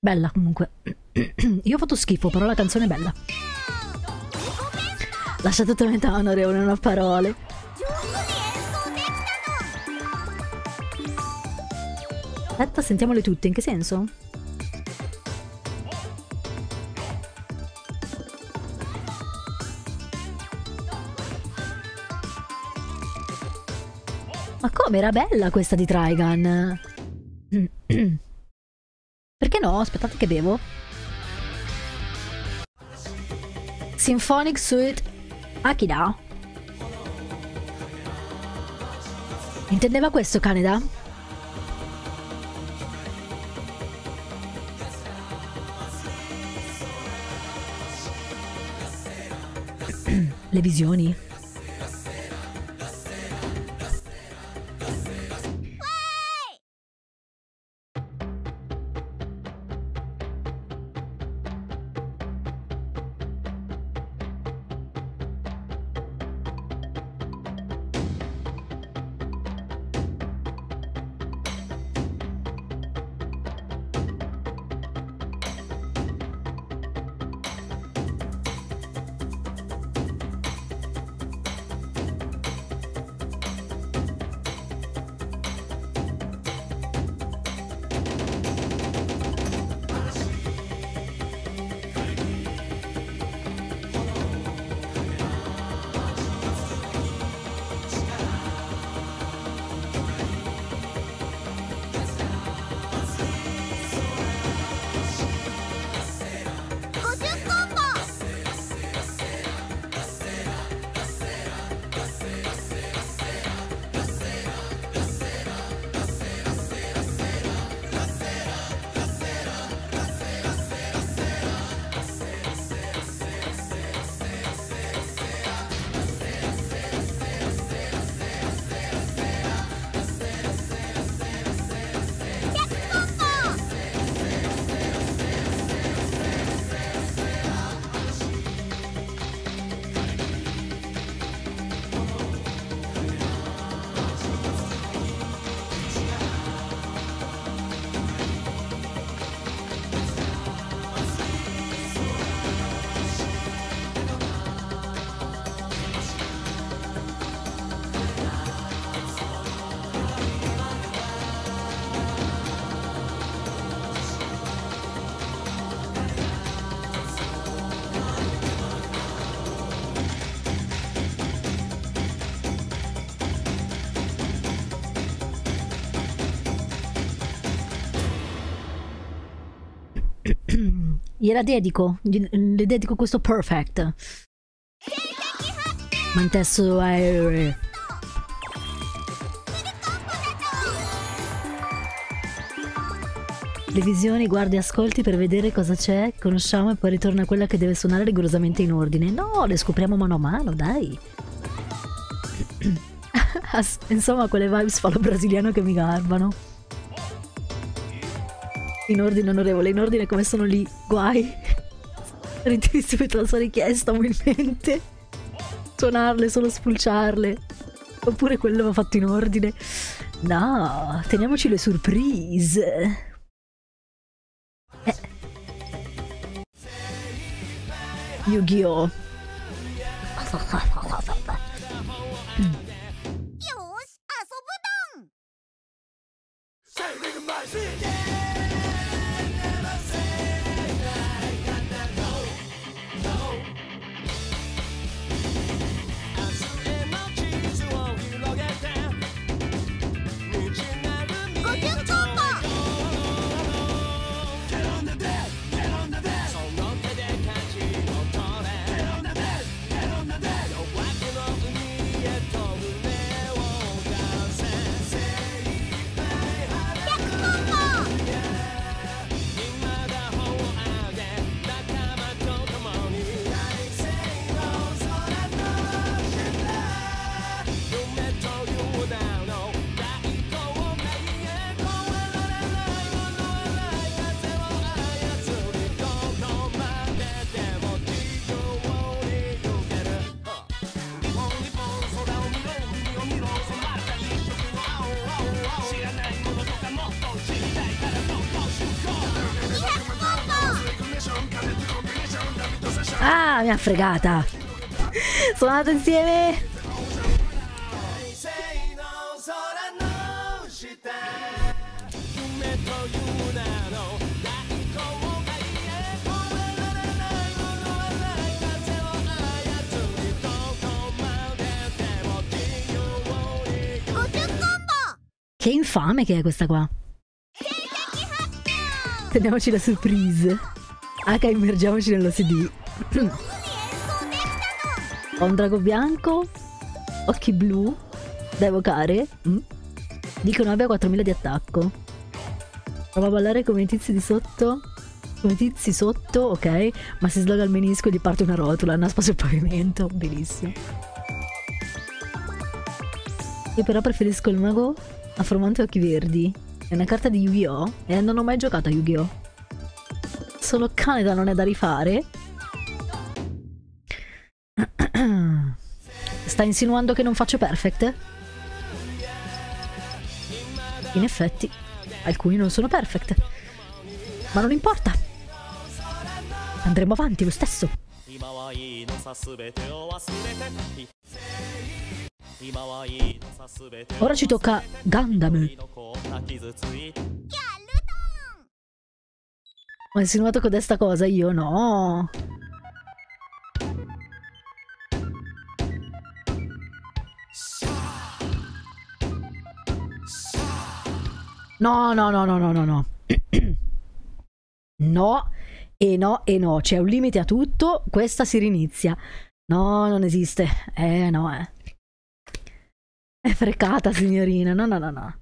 Bella comunque. Io ho fatto schifo, però la canzone è bella. Lasciate totalmente onorevole, non ho parole. Aspetta, sentiamole tutte, in che senso? Ma come, era bella questa di Trigun? Perché no? Aspettate che bevo. Symphonic Suite Akira. Intendeva questo Kaneda? Le visioni. Gliela dedico, le dedico questo perfect. Mantesso aereo. Le visioni, guardi e ascolti per vedere cosa c'è, conosciamo e poi ritorna quella che deve suonare rigorosamente in ordine. No, le scopriamo mano a mano, dai. Insomma, quelle vibes fallo brasiliano che mi garbano. In ordine onorevole, in ordine come sono lì, guai. Ridistribuito la sua richiesta umilmente. Suonarle, solo spulciarle. Oppure quello va fatto in ordine. No, teniamoci le surprise. Eh. Yu-Gi-Oh! Ah, mi ha fregata. Sono andato insieme. Che infame che è questa qua. Teniamoci la surprise. H, immergiamoci nell'O C D. Ho un drago bianco, occhi blu da evocare. Mm. Dicono abbia quattromila di attacco. Prova a ballare come i tizi di sotto. Come i tizi sotto, ok. Ma si sloga il menisco e gli parte una rotola. Naspa sul pavimento. Benissimo. Io però preferisco il mago a formante occhi verdi. È una carta di Yu-Gi-Oh! E non ho mai giocato a Yu-Gi-Oh! Solo Kaneda non è da rifare. Sta insinuando che non faccio perfect? In effetti, alcuni non sono perfect. Ma non importa. Andremo avanti lo stesso. Ora ci tocca Gundam. Ho insinuato codesta cosa? Io no. No, no, no, no, no, no, no. No, e no, e no. C'è un limite a tutto. Questa si rinizia. No, non esiste. Eh, no, eh. È frecata, signorina. No, no, no, no.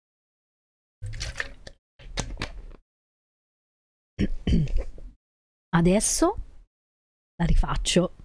Adesso la rifaccio.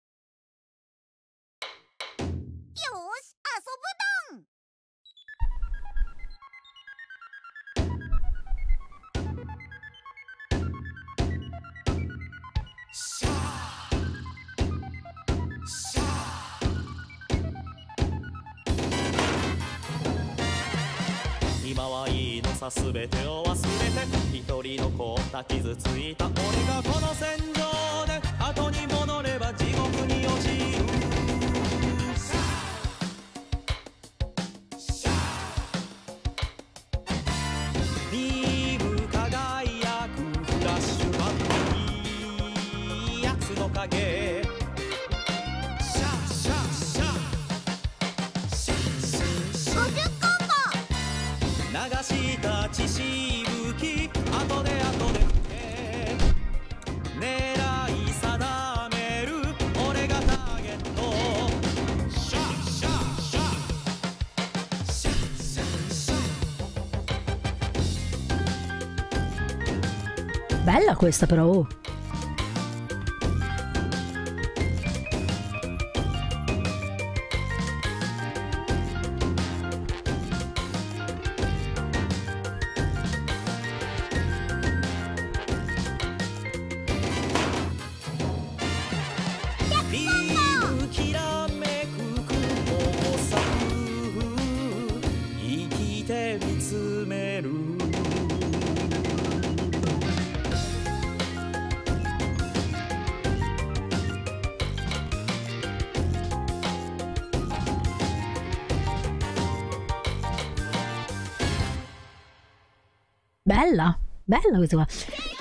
Bella questa però, oh. Bella, bella questa qua.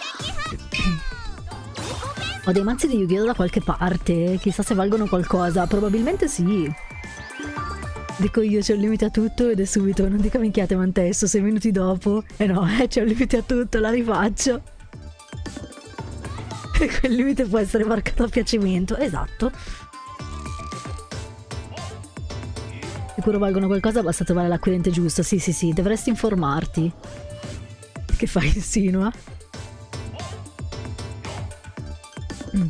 Ho dei mazzi di Yu-Gi-Oh! Da qualche parte. Chissà se valgono qualcosa. Probabilmente sì. Dico io, c'è un limite a tutto ed è subito. Non dica minchiate, Mantesto. Sei minuti dopo. Eh no, eh, c'è un limite a tutto, la rifaccio. E quel limite può essere marcato a piacimento. Esatto. Sicuro valgono qualcosa, basta trovare l'acquirente giusto. Sì, sì, sì, dovresti informarti. Che fai, insinua? Mm.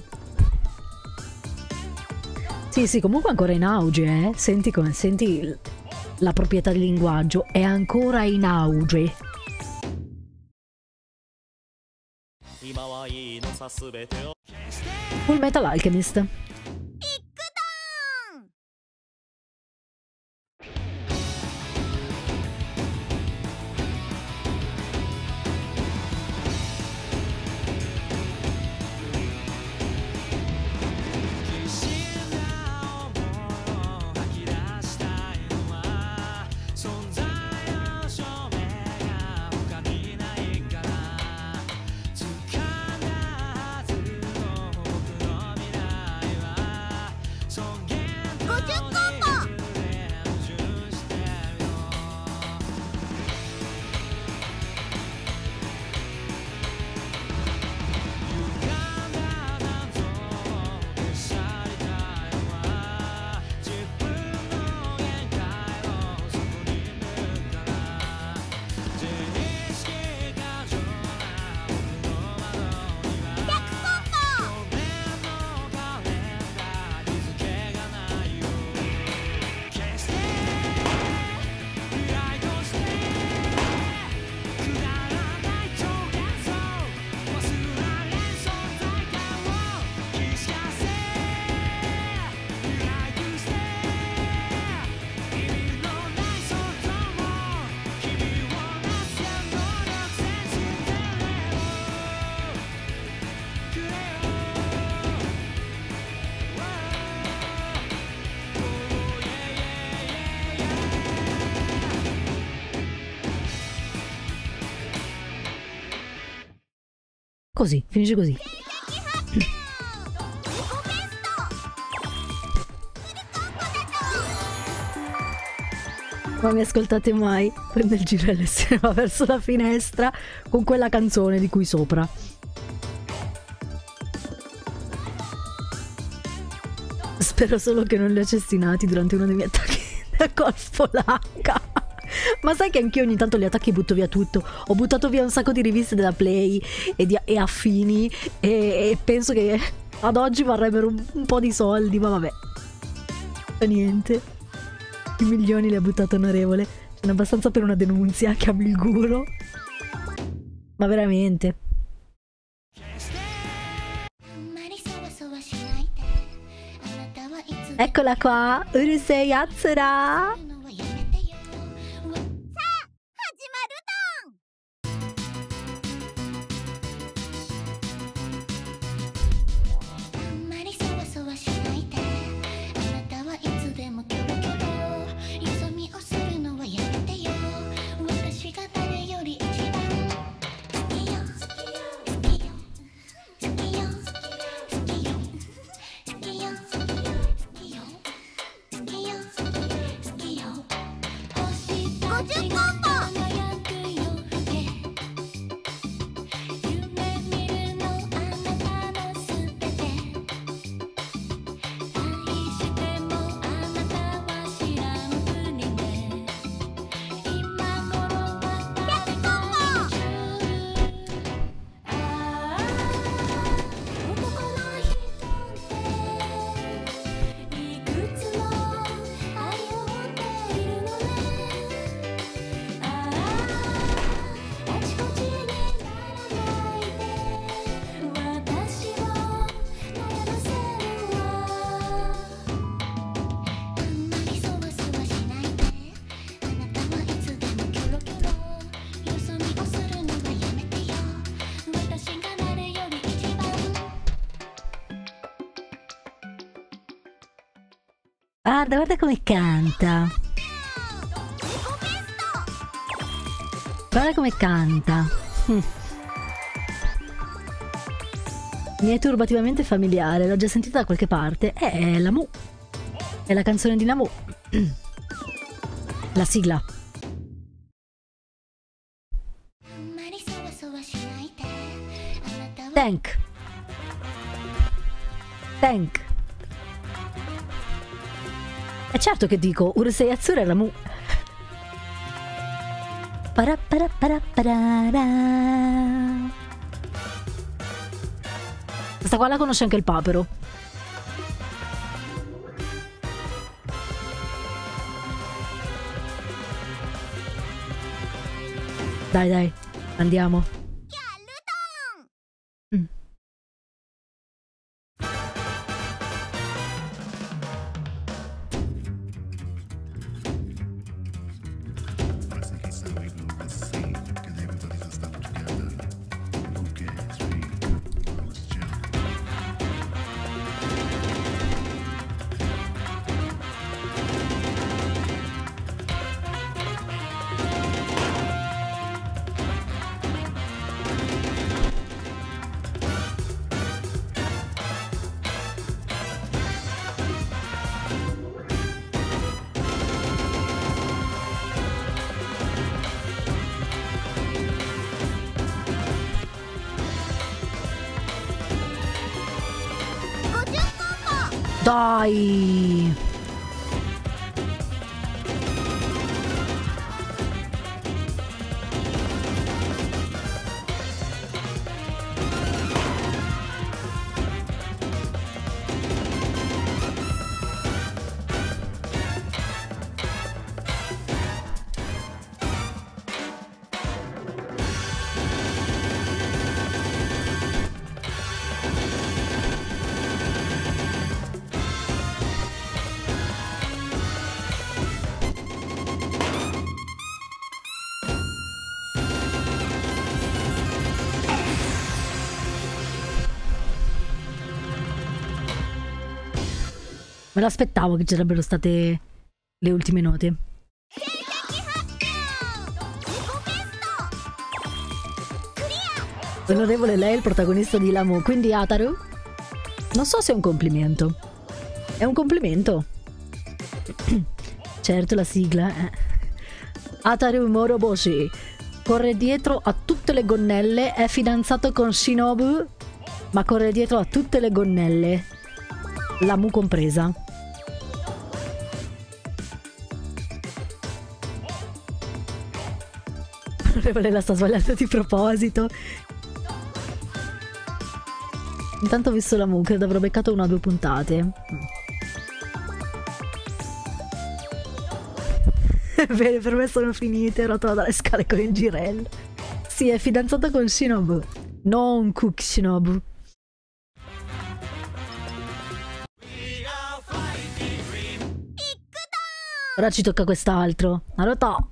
Sì, sì, comunque ancora in auge, eh. Senti come, senti la proprietà di linguaggio. È ancora in auge. Full Metal Alchemist. così, finisce così. Non mi ascoltate mai? Prende il girello e se ne va verso la finestra con quella canzone di qui sopra. Spero solo che non li ho cestinati durante uno dei miei attacchi da colpo l'H. Ma sai che anch'io ogni tanto gli attacchi butto via tutto. Ho buttato via un sacco di riviste della Play e, di, e affini e, e penso che ad oggi varrebbero un, un po' di soldi, ma vabbè. E niente. I milioni li ha buttato onorevole. Ce n'è abbastanza per una denunzia, chiamo il guru. Ma veramente. Eccola qua, Urusei Yatsura. Guarda, guarda come canta. Guarda come canta. Hm. Mi è turbativamente familiare, l'ho già sentita da qualche parte. È la Mu. È la canzone di Namu. La sigla. Tank. Tank. E certo che dico, Urusei Yatsura è la Mu. Para para para parara. Questa qua la conosce anche il papero. Dai dai, andiamo. Mm. Dai! Me l'aspettavo che ci sarebbero state le ultime note. L'onorevole lei è il protagonista di Lamu, quindi Ataru? Non so se è un complimento. È un complimento. Certo, la sigla. Eh. Ataru Moroboshi corre dietro a tutte le gonnelle, è fidanzato con Shinobu, ma corre dietro a tutte le gonnelle, Lamu compresa. L'onorevole la sta sbagliando di proposito. Intanto ho visto Lamu, credo avrò beccato una o due puntate. Bene, per me sono finite, ero tornata dalle scale con il girello. Sì, è fidanzato con Shinobu, non Cook Shinobu. Ora ci tocca quest'altro. Naruto.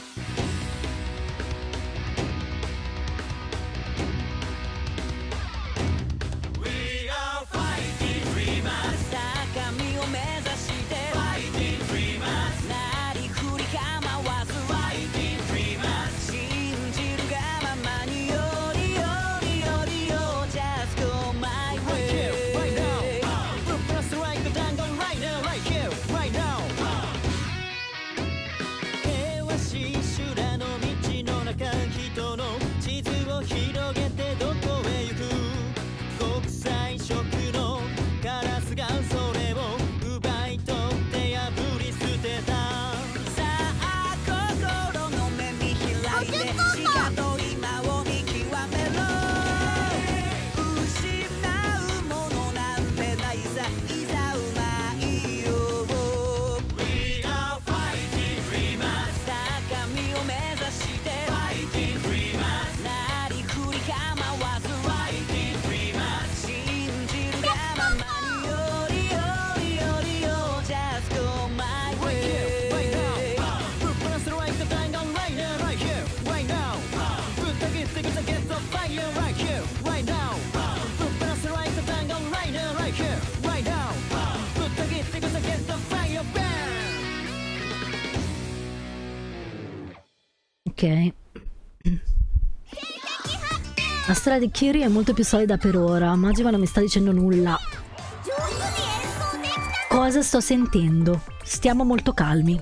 Ok. La storia di Kiri è molto più solida per ora. Majima non mi sta dicendo nulla. Cosa sto sentendo? Stiamo molto calmi.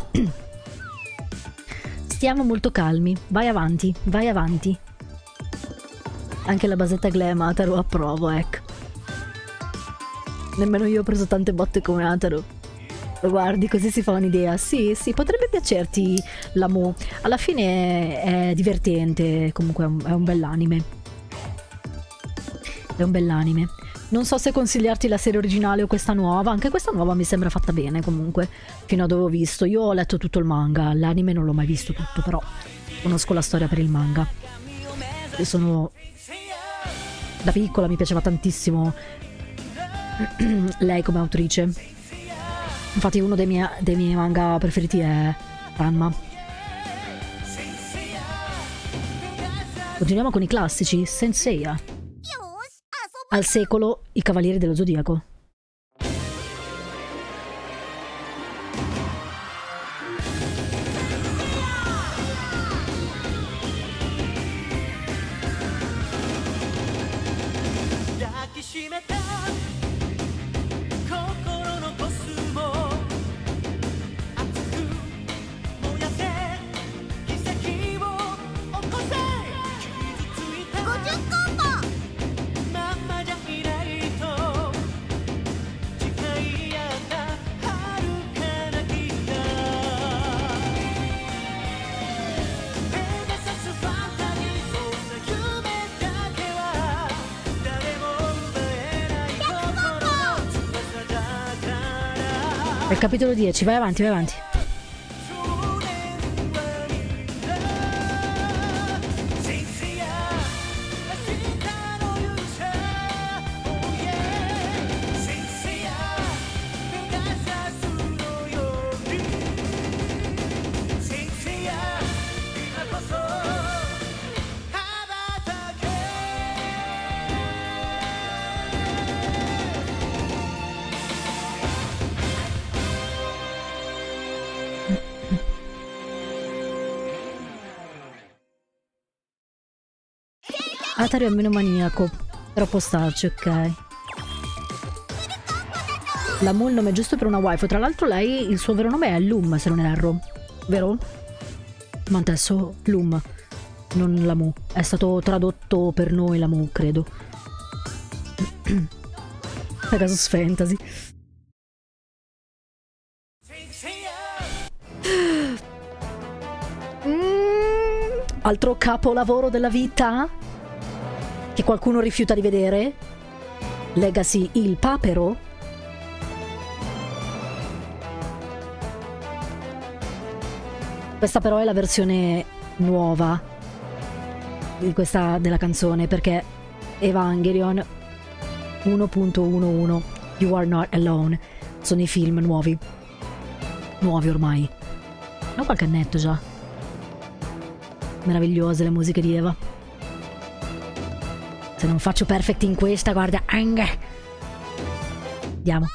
Stiamo molto calmi. Vai avanti, vai avanti. Anche la basetta Glam Ataru approvo, ecco. Nemmeno io ho preso tante botte come Ataru. Lo guardi, così si fa un'idea. Sì, sì, potrebbe piacerti Lamu. Alla fine è, è divertente, comunque è un, è un bell'anime. È un bell'anime. Non so se consigliarti la serie originale o questa nuova. Anche questa nuova mi sembra fatta bene, comunque, fino a dove ho visto. Io ho letto tutto il manga, l'anime non l'ho mai visto tutto, però conosco la storia per il manga. Io sono... Da piccola mi piaceva tantissimo lei come autrice. Infatti uno dei miei, dei miei manga preferiti è Ranma. Continuiamo con i classici. Saint Seiya. Al secolo i Cavalieri dello Zodiaco. È il capitolo dieci, vai avanti, vai avanti. Atario è meno maniaco. Però può starci, ok. La Mu il nome è giusto per una waifu. Tra l'altro lei, il suo vero nome è Lum, se non erro. Vero? Ma adesso Lum, non la Mu. È stato tradotto per noi la Mu, credo. Pegasus Fantasy. Mm, altro capolavoro della vita che qualcuno rifiuta di vedere. Legacy il papero. Questa però è la versione nuova di questa della canzone, perché Evangelion uno punto undici You Are Not Alone sono i film nuovi. Nuovi ormai. Non qualche annetto già. Meravigliose le musiche di Eva. Se non faccio perfect in questa, guarda. Andiamo.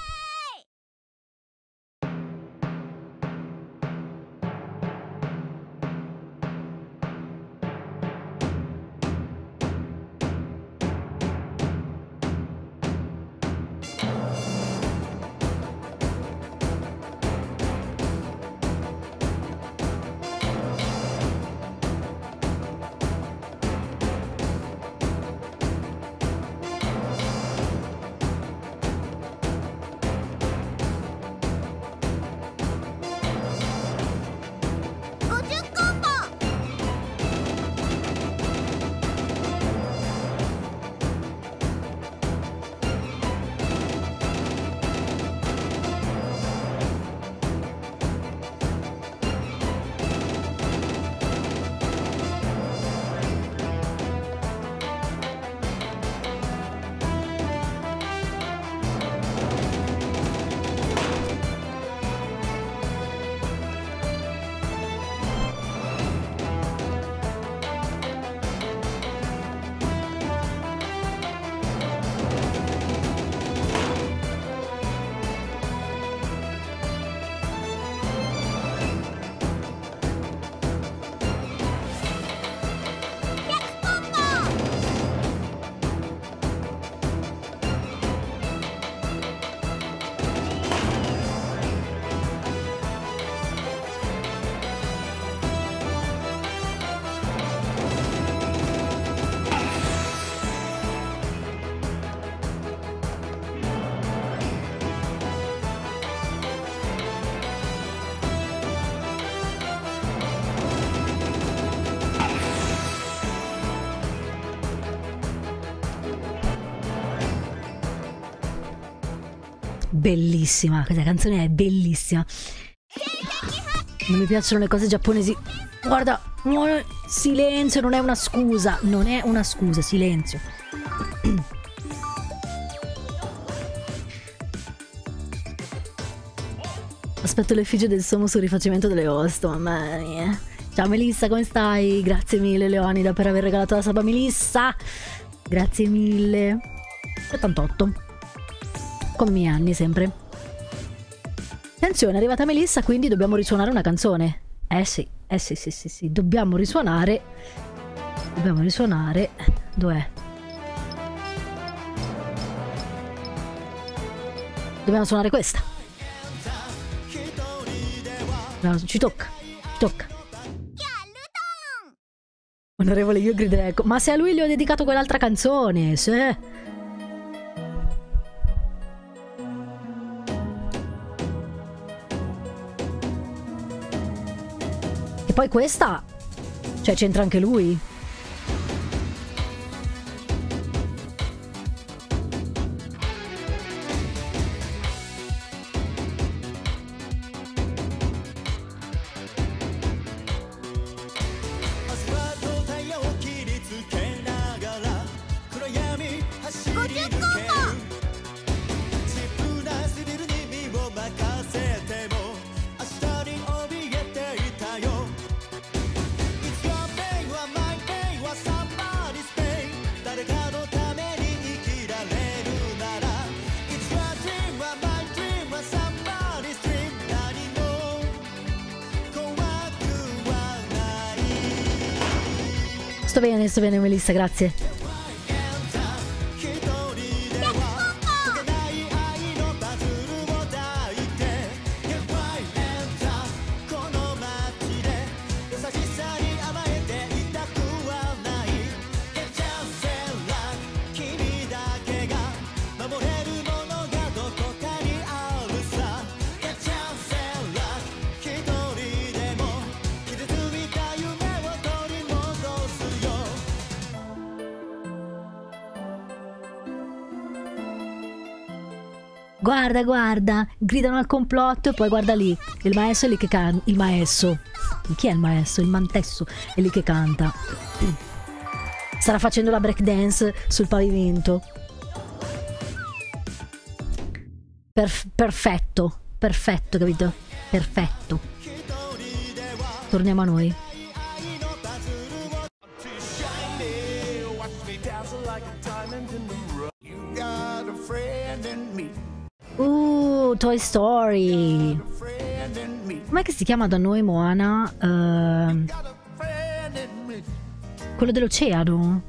Bellissima, questa canzone è bellissima. Non mi piacciono le cose giapponesi. Guarda, silenzio, non è una scusa. Non è una scusa, silenzio. Aspetto l'effigie del Somo sul rifacimento delle host, mamma mia. Ciao Melissa, come stai? Grazie mille Leonida per aver regalato la sub a Melissa. Grazie mille. settantotto. Come i miei anni, sempre. Attenzione, è arrivata Melissa, quindi dobbiamo risuonare una canzone. Eh sì, eh sì, sì, sì, sì. Dobbiamo risuonare. Dobbiamo risuonare. Dov'è? Dobbiamo suonare questa. No, ci tocca, ci tocca. Onorevole, io griderei. Ma se a lui gli ho dedicato quell'altra canzone, se... E poi questa, cioè c'entra anche lui. Sto bene, sto bene Melissa, grazie. Guarda, guarda, gridano al complotto e poi guarda lì, il maestro è lì che canta, il maestro, chi è il maestro? Il mantesso è lì che canta. Starà facendo la breakdance sul pavimento. Perf perfetto, perfetto, capito? Perfetto. Torniamo a noi. Uh, Toy Story. Com'è che si chiama da noi Moana? Uh, quello dell'oceano.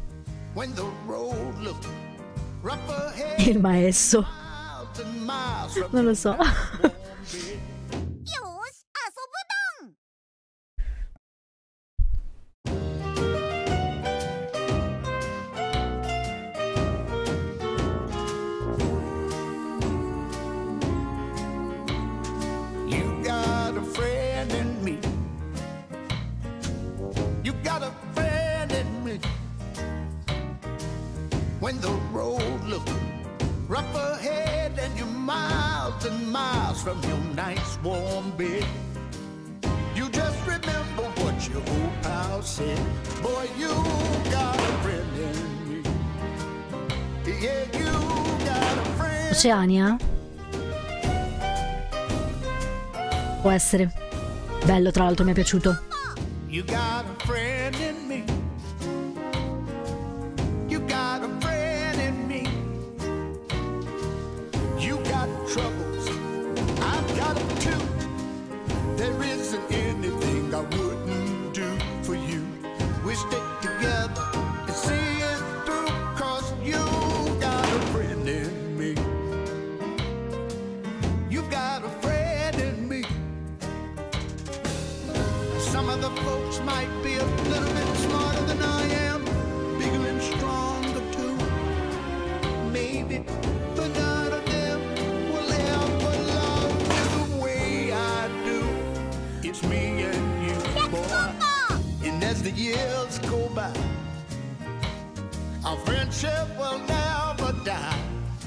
Il maestro. Non lo so. When the road looks rough ahead and you're miles and miles from your nice warm bed, you just remember what your old pal said. Boy, you got a friend in me. Yeah, you got a friend. Oceania? Può essere. Bello, tra l'altro, mi è piaciuto. You got a friend in me. You got a friend in me. You got troubles, I've got them too. There isn't anything I wouldn't do for you. We stick together and see it through, cause you got a friend in me. You got a friend in me. Some of the folks might be a little bit smarter than I am, bigger and stronger too. Maybe, but none of them will ever love you the way I do. It's me and you, boy. And as the years go by, our friendship will never die.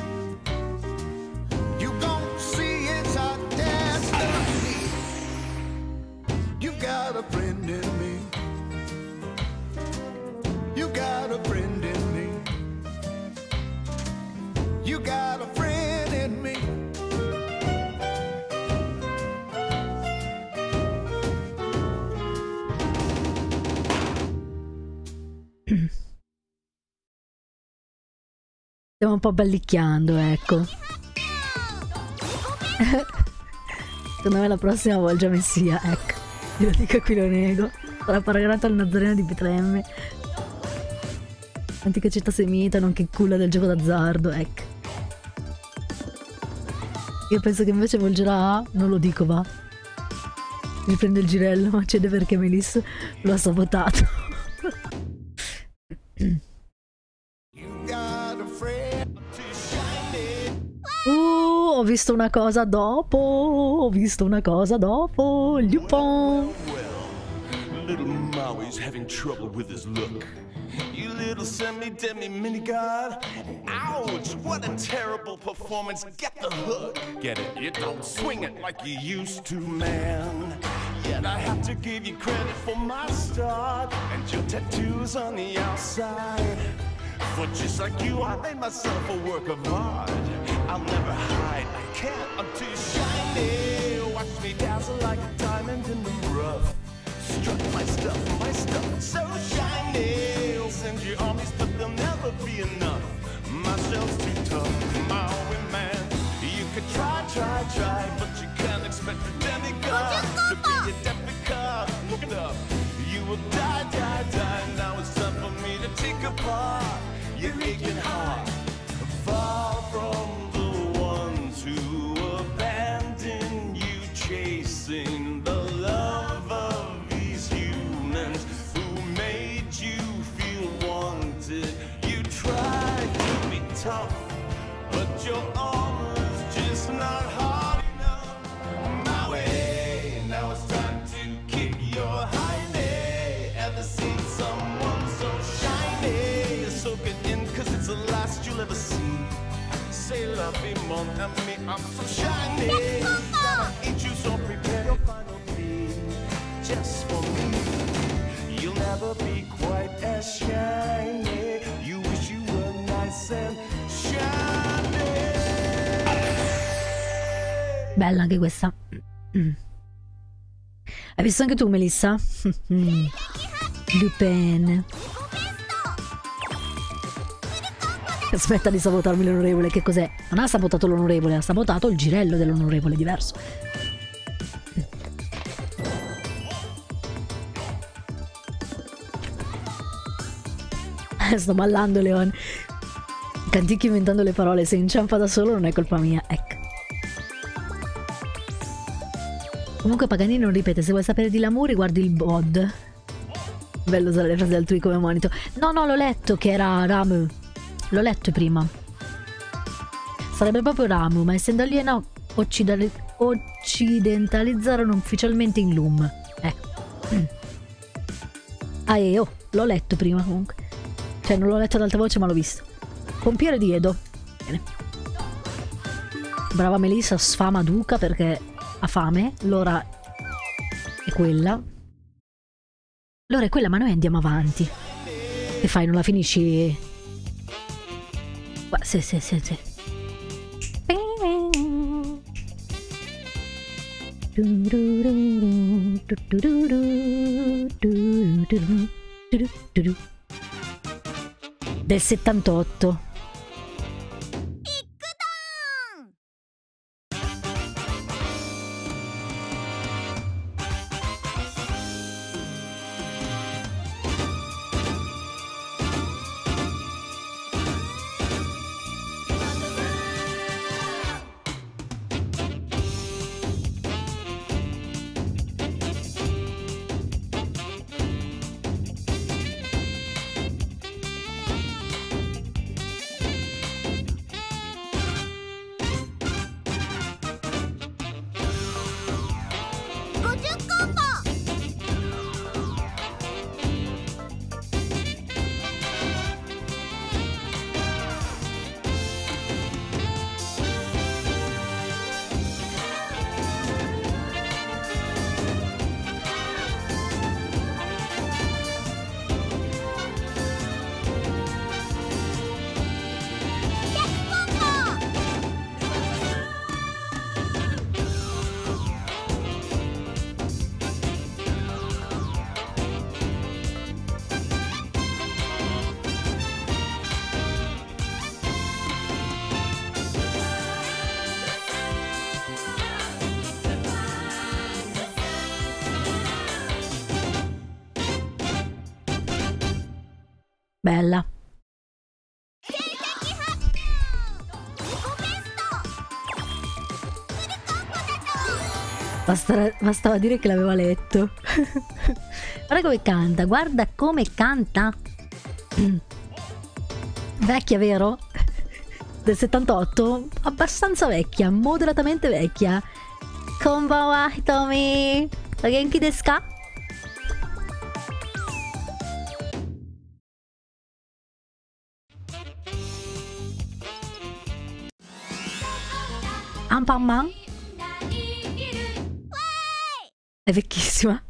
You gon' see it's our destiny. You got a friend in me. You got a friend in me. You got a friend in me. Stiamo un po' ballicchiando, ecco. Secondo me la prossima volta Messia, ecco. Io lo dico e qui lo nego. Sarà paragonato al Nazareno di Betlemme. Antica città semita, nonché culla del gioco d'azzardo, ecco. Io penso che invece volgerà, non lo dico, va. Riprende il girello, ma cede perché Melissa lo ha sabotato. Uh, ho visto una cosa dopo, ho visto una cosa dopo, Lupin. Little Maui's having trouble with his look. You little semi-demi mini-god. Ouch, what a terrible performance. Get the hook. Get it? You don't swing it like you used to, man. Yet I have to give you credit for my start and your tattoos on the outside. For just like you, I made myself a work of art. I'll never hide, I can't, I'm too shiny. Watch me dazzle like a diamond in the rough. Strut my stuff, my stuff, so shiny. I'll send you armies, but they'll never be enough. My shell's too tough, my wingman. You could try, try, try, but you can't expect a demigod to be a defica. Look it up, you will die, die, die. Now it's time for me to take apart your aching heart. Far from the ones who abandon you, chasing the love of these humans who made you feel wanted. You try. fluffy, mon ami, I'm so shiny. Gonna eat you, so prepare your final meal just for me. You'll never be quite as shiny. You wish you were nice and shiny. Bella anche questa. Mm. Hai visto anche tu, Melissa? Lupin. Aspetta di sabotarmi l'onorevole, che cos'è? Non ha sabotato l'onorevole, ha sabotato il girello dell'onorevole, diverso. Sto ballando, Leon. Canticchio inventando le parole, se inciampa da solo non è colpa mia, ecco. Comunque Paganini non ripete, se vuoi sapere di Lamour guardi il B O D. Bello usare le frasi altrui come monito. No, no, l'ho letto che era Ramu. L'ho letto prima. Sarebbe proprio Ramu, ma essendo aliena occidentalizzarono ufficialmente in Loom. Ecco. Mm. Ah, e oh, l'ho letto prima comunque. Cioè non l'ho letto ad alta voce ma l'ho visto. Pompiere di Edo. Bene. Brava Melissa, sfama Duca perché ha fame. L'ora è quella. L'ora è quella, ma noi andiamo avanti. Che fai, non la finisci? Sì, sì, sì, sì. Del settantotto. Bella. Basta, bastava dire che l'aveva letto. Guarda come canta, guarda come canta. Vecchia, vero? Del settantotto? Abbastanza vecchia, moderatamente vecchia. Konbanwa, Hitomi. O genki desu ka? Anpanman? È vecchissima.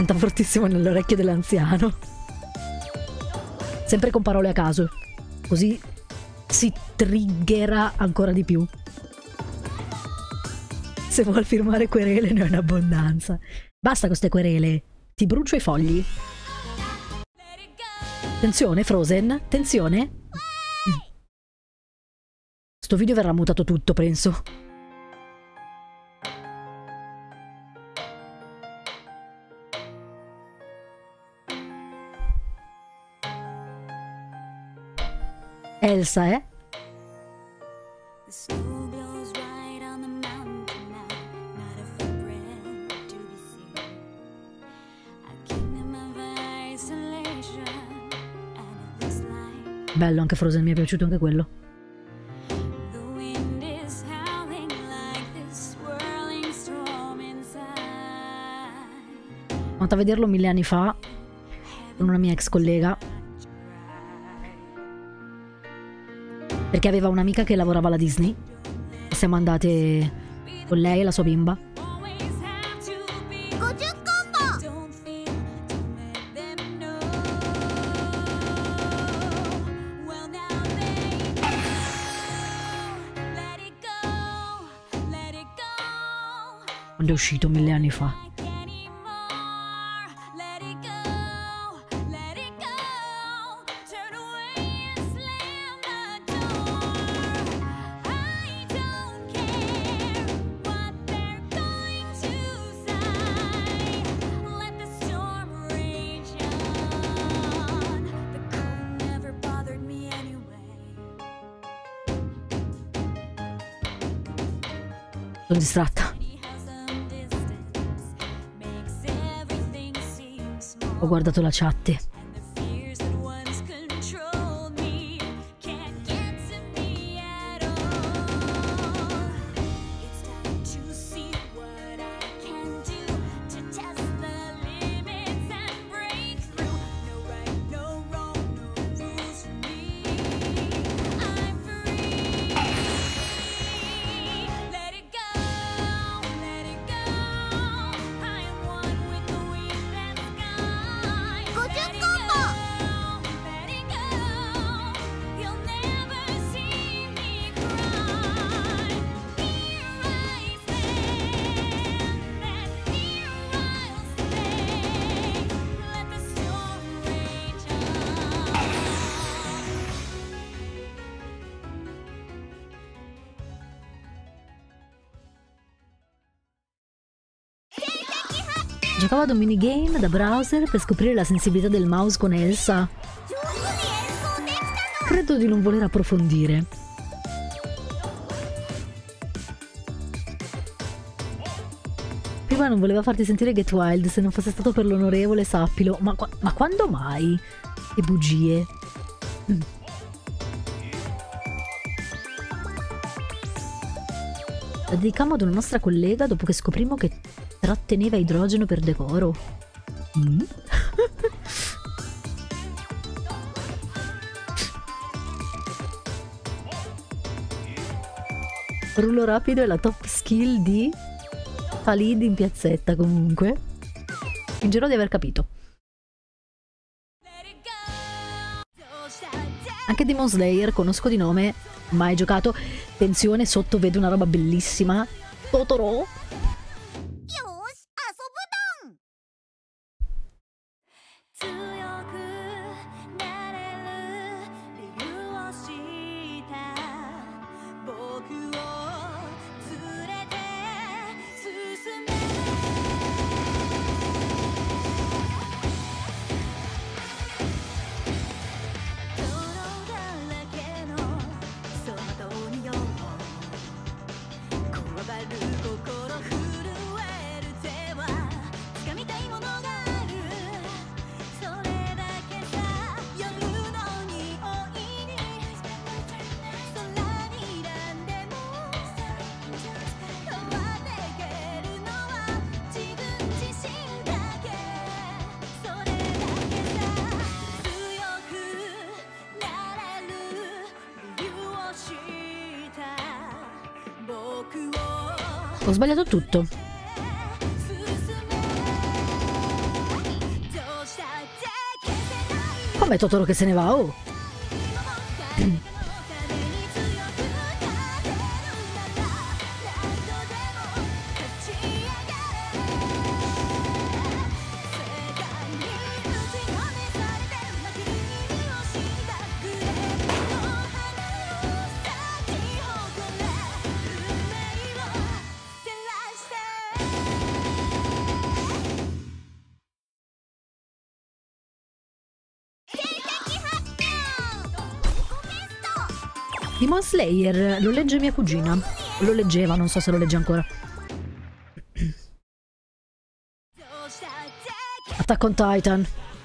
Canta fortissimo nell'orecchio dell'anziano. Sempre con parole a caso. Così si triggera ancora di più. Se vuol firmare querele ne ho in abbondanza. Basta con queste querele. Ti brucio i fogli. Attenzione, Frozen. Attenzione. Sto video verrà mutato tutto, penso. Elsa, eh? Bello anche Frozen, mi è piaciuto anche quello. Sono andata a vederlo mille anni fa con una mia ex collega, perché aveva un'amica che lavorava alla Disney e siamo andate con lei e la sua bimba. Quando è uscito mille anni fa. Sono distratta. Ho guardato la chat. Giocavo ad un minigame da browser per scoprire la sensibilità del mouse con Elsa. Credo di non voler approfondire. Prima non voleva farti sentire Get Wild, se non fosse stato per l'onorevole sappilo. Ma, qua ma quando mai? Che bugie. Mm. La dedicammo ad una nostra collega dopo che scoprimmo che tratteneva idrogeno per decoro. Mm? Rullo rapido è la top skill di Khalid in piazzetta, comunque. Fingerò di aver capito. Anche Demon Slayer conosco di nome, mai giocato. Attenzione, sotto vedo una roba bellissima. Totoro. Ho sbagliato tutto. Vabbè, Totoro che se ne va, oh. Demon Slayer lo legge mia cugina. Lo leggeva, non so se lo legge ancora. Attack on Titan.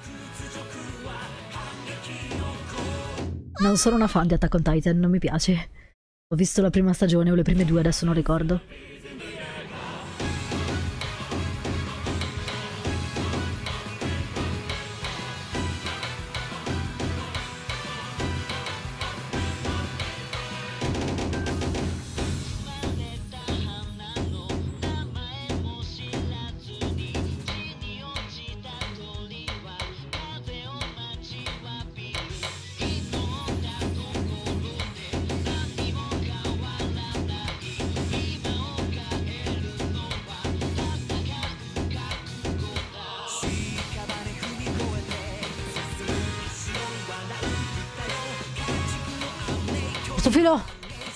Non sono una fan di Attack on Titan, non mi piace. Ho visto la prima stagione o le prime due, adesso non ricordo. Ho perso il filo!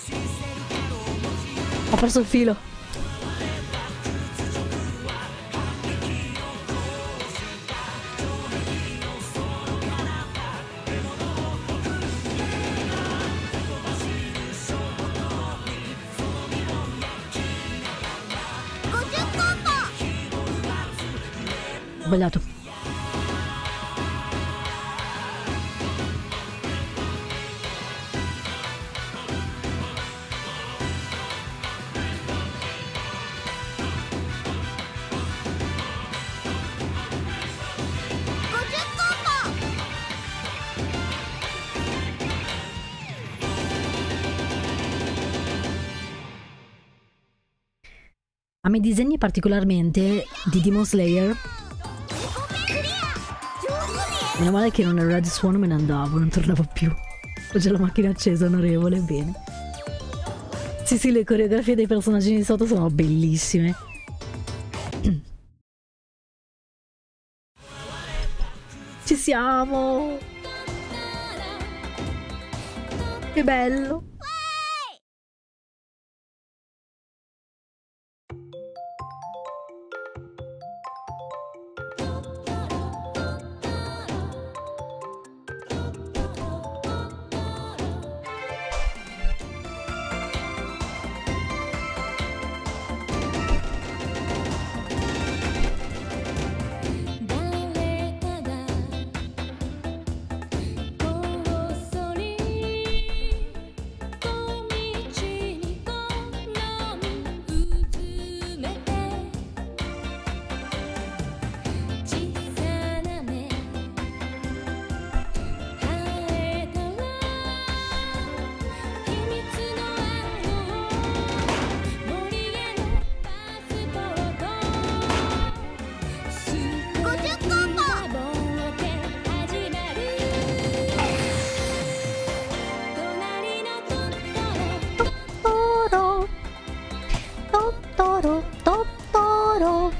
Ho perso il filo! Ho sbagliato. A me disegni particolarmente di Demon Slayer. Meno male che non è Red Swan, me ne andavo, non tornavo più. Ho già la macchina accesa, onorevole, bene. Sì sì, le coreografie dei personaggi di sotto sono bellissime. Ci siamo! Che bello! Totoro, Totoro.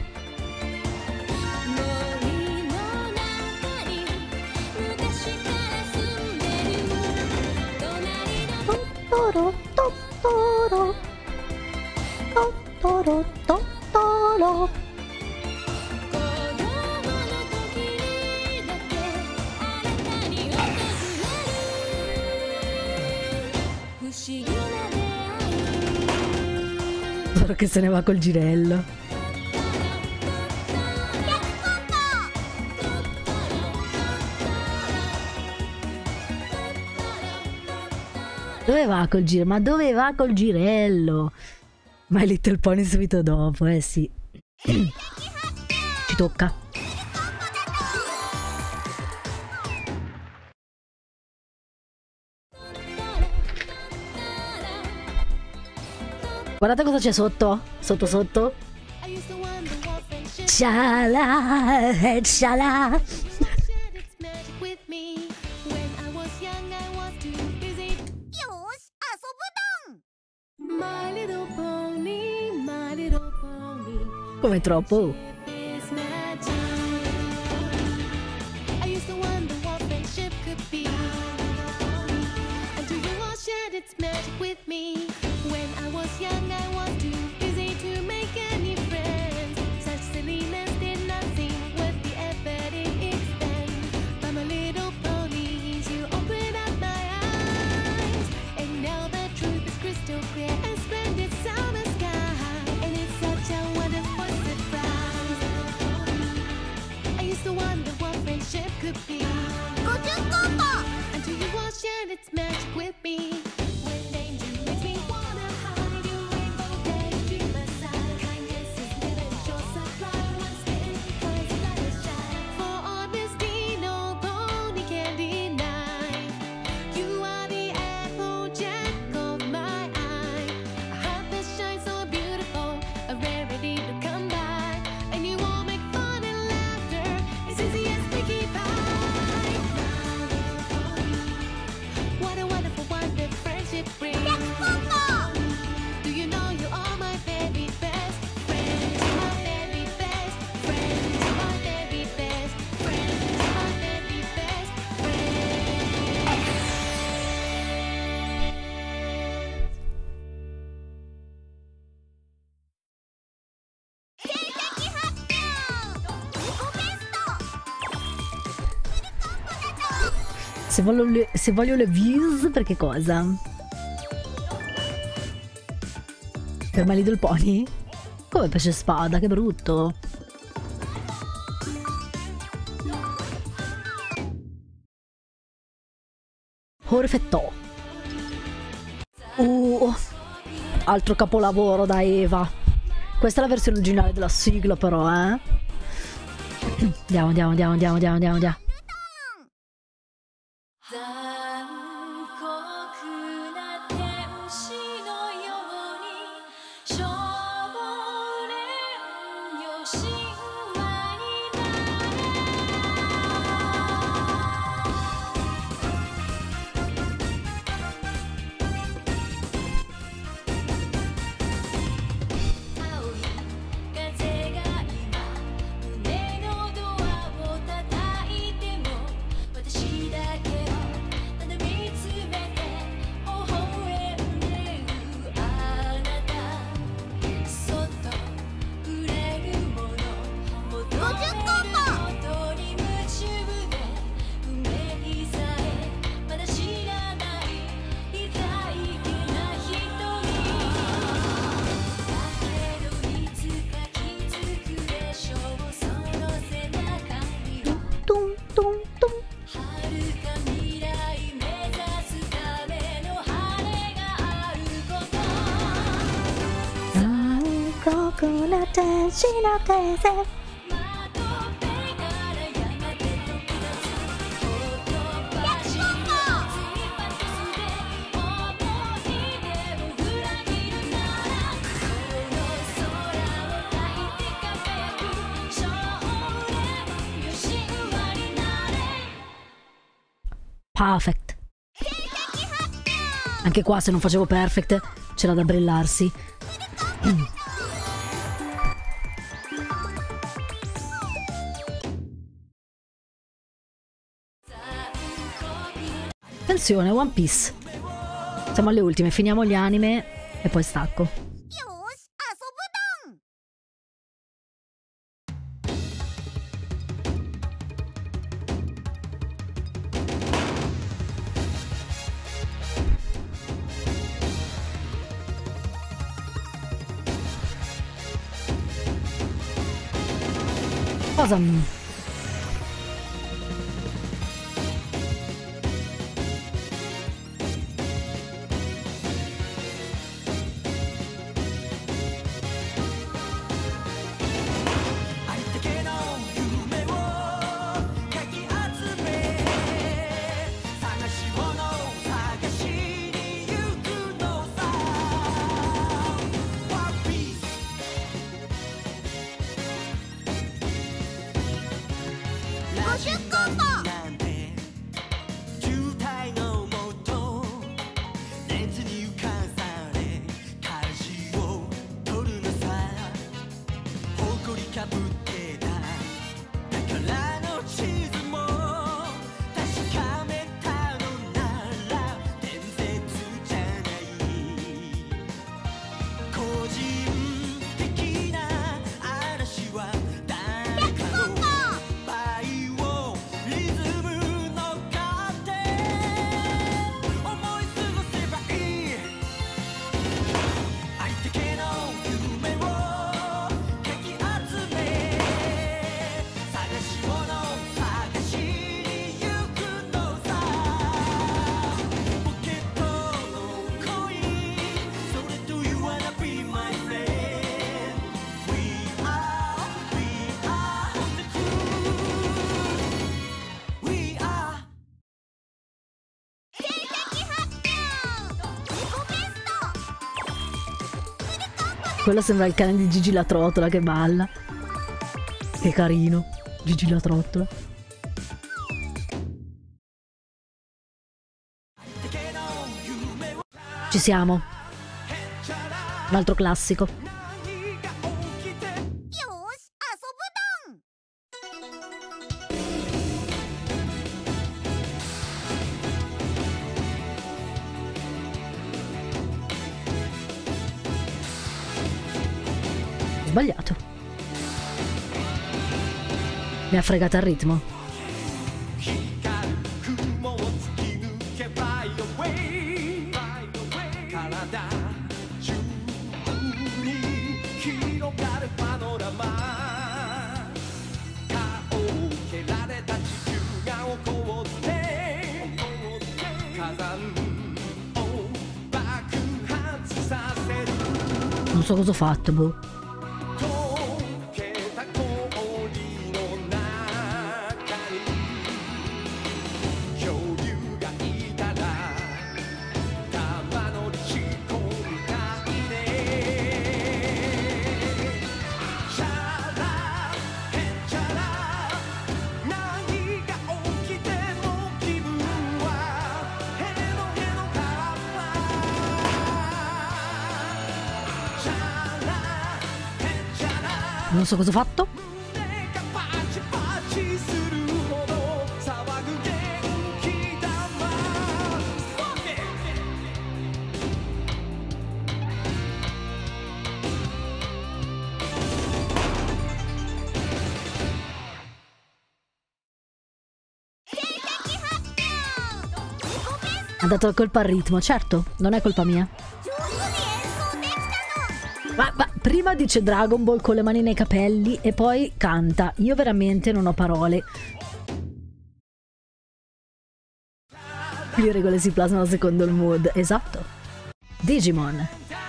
Totoro, Totoro. Totoro, Totoro. Solo che se ne va col girello. Dove va col girello? Ma dove va col girello? My Little Pony subito dopo, eh sì. Ci tocca. Guardate cosa c'è sotto. Sotto sotto. Sciala, sciala. Come troppo. I used to wonder what friendship could be. And do you all share its magic with me? When I was young, I was too busy to make any friends. Such silliness did not seem worth the effort it expends. But my little ponies, you open up my eyes. And now the truth is crystal clear and splendid summer sky. And it's such a wonderful surprise. I used to wonder what friendship could be. Until you all shared its magic with me. When danger makes me wanna hide, you rainbow daydream aside. Kindness is living short supply. One spin, cause let us shine. For honesty, no pony can deny. You are the apple jack of my eye. A heart that shines so beautiful, a rarity to come by. And you all make fun and laughter as easy as picky pie. What a wonderful one that friendship brings. Do you know you are my very best friends? My very best friends. My very best friends. My very best friends. Se voglio le, se voglio le views, per che cosa? Per My Little Pony? Come pesce spada, che brutto. Perfetto. Uh, altro capolavoro da Eva. Questa è la versione originale della sigla però, eh. Andiamo, andiamo, andiamo, andiamo, andiamo, andiamo, andiamo. 残酷な天使のように少年よ神話になれ青い風が今胸のドアを叩いても私だけをただ見つめて微笑んでるあなたそっと触れるもの求めることに夢中で運命さえまだ知らない痛いけな瞳だけどいつか気づくでしょうその背中にはトントントン。 遥か未来目指すための羽があること残酷な天使の手勢。 窓辺からやがて飛び出す言葉しのついパトスで思い出を裏切るならこの空を抱いて輝く少年よ神話になれ Perfect. Anche qua se non facevo perfect c'era da brillarsi. Attenzione, One Piece. Siamo alle ultime, finiamo gli anime e poi stacco. Cosa? Quello sembra il cane di Gigi la trottola che balla. Che carino, Gigi la trottola. Ci siamo. Un altro classico. Sbagliato. Mi ha fregato il ritmo. Non so cosa ho fatto, boh. Non so cosa ho fatto. Ha dato la colpa al ritmo, certo, non è colpa mia. Ma, ma prima dice Dragon Ball con le mani nei capelli e poi canta. Io veramente non ho parole. Le regole si plasmano secondo il mood. Esatto. Digimon.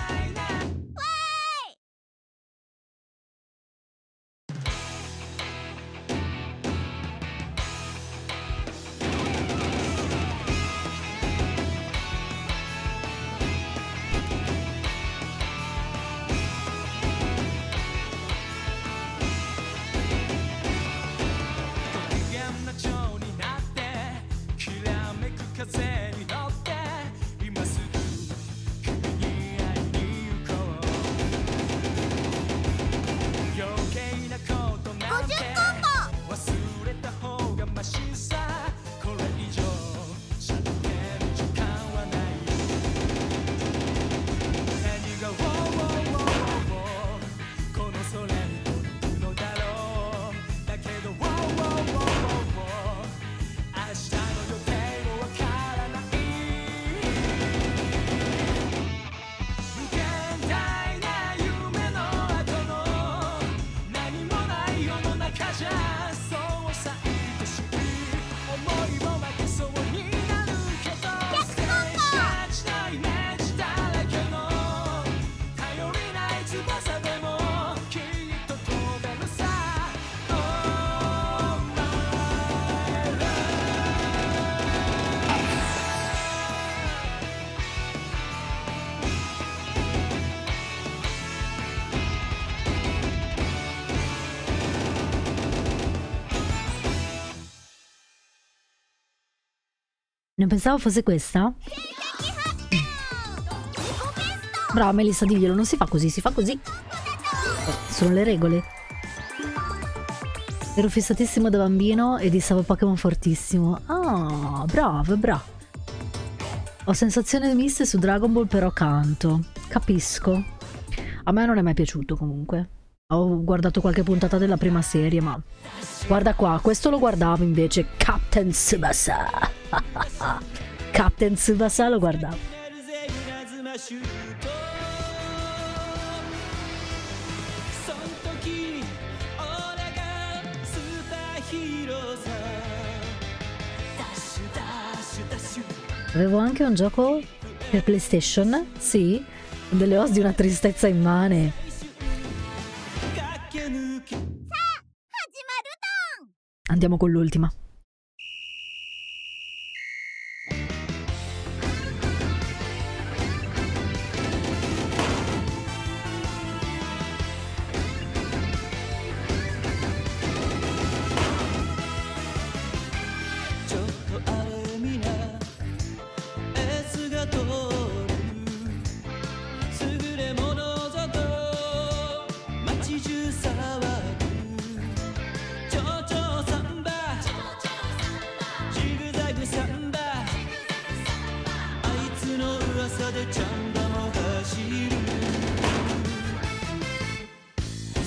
Non pensavo fosse questa. Brava Melissa, diglielo, non si fa così, si fa così. Sono le regole. Ero fissatissimo da bambino e dissavo Pokémon fortissimo. Ah, bravo, bravo. Ho sensazioni miste su Dragon Ball, però canto. Capisco. A me non è mai piaciuto comunque. Ho guardato qualche puntata della prima serie, ma... Guarda qua, questo lo guardavo invece. Captain Tsubasa. Captain Tsubasa lo guardavo. Avevo anche un gioco per PlayStation, sì, con delle os di una tristezza immane. Andiamo con l'ultima.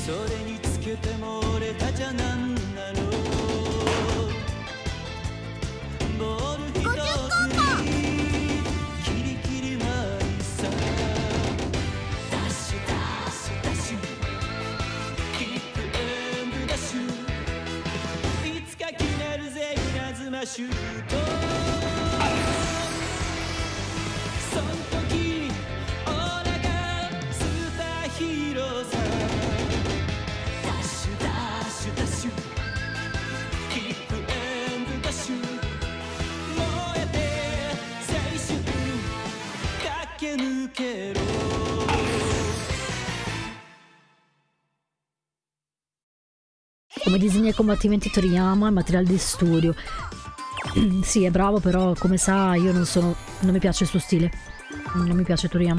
Come disegna i combattimenti Toriyama, il materiale di studio. Sì, è bravo, però come sa io non sono... non mi piace il suo stile. Non mi piace Toriyama.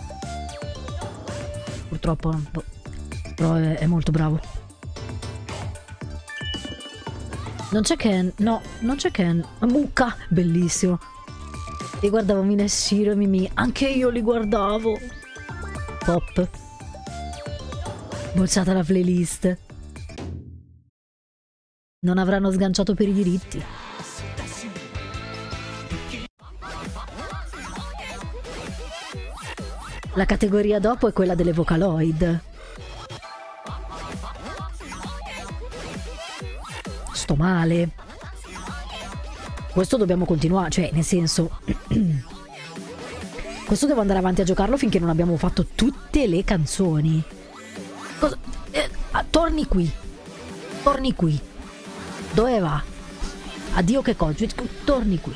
Purtroppo, boh. Però è, è molto bravo. Non c'è Ken, no, non c'è Ken. Mucca, bellissimo. Li guardavo Mineshiro e Mimi, anche io li guardavo. Pop. Bocciata la playlist. Non avranno sganciato per i diritti. La categoria dopo è quella delle Vocaloid. Sto male. Questo dobbiamo continuare, cioè nel senso... Questo devo andare avanti a giocarlo finché non abbiamo fatto tutte le canzoni. Cosa? Eh, ah, torni qui. Torni qui. Dove va? Addio che cosa? Torni qui.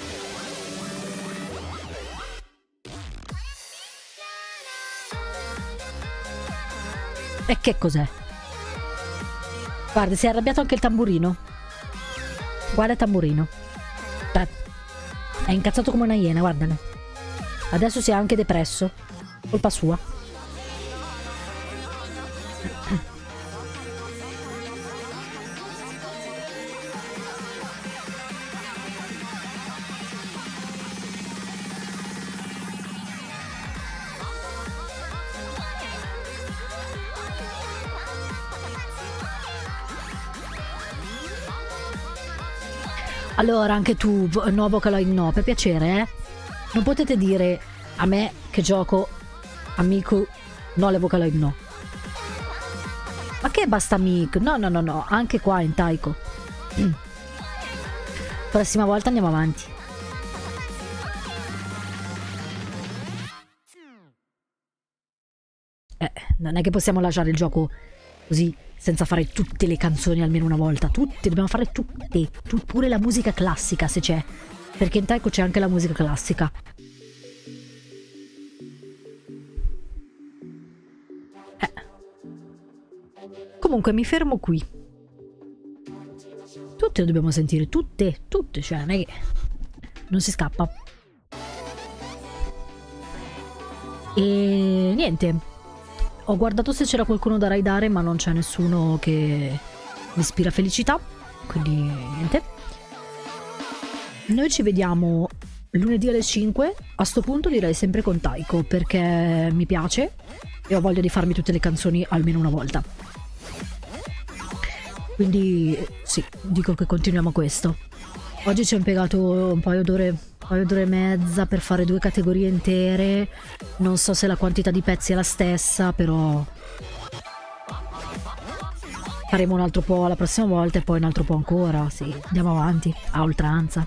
E che cos'è? Guarda, si è arrabbiato anche il tamburino. Guarda il tamburino. È incazzato come una iena, guardalo. Adesso si è anche depresso. Colpa sua. Allora, anche tu, no Vocaloid no, per piacere, eh? Non potete dire a me che gioco amico, no le Vocaloid no. Ma che basta amico? No, no, no, no, anche qua in Taiko. Prossima volta andiamo avanti. Eh, non è che possiamo lasciare il gioco così, senza fare tutte le canzoni almeno una volta. Tutte, dobbiamo fare tutte. Tu, pure la musica classica se c'è. Perché in Taiko c'è anche la musica classica. Eh. Comunque mi fermo qui. Tutte le dobbiamo sentire, tutte, tutte, cioè non è che... non si scappa. E niente. Ho guardato se c'era qualcuno da raidare, ma non c'è nessuno che mi ispira felicità, quindi niente. Noi ci vediamo lunedì alle cinque, a sto punto direi sempre con Taiko, perché mi piace e ho voglia di farmi tutte le canzoni almeno una volta. Quindi sì, dico che continuiamo questo. Oggi ci ho impiegato un paio d'ore, un paio d'ore e mezza per fare due categorie intere. Non so se la quantità di pezzi è la stessa, però faremo un altro po' la prossima volta e poi un altro po' ancora. Sì, andiamo avanti a oltranza.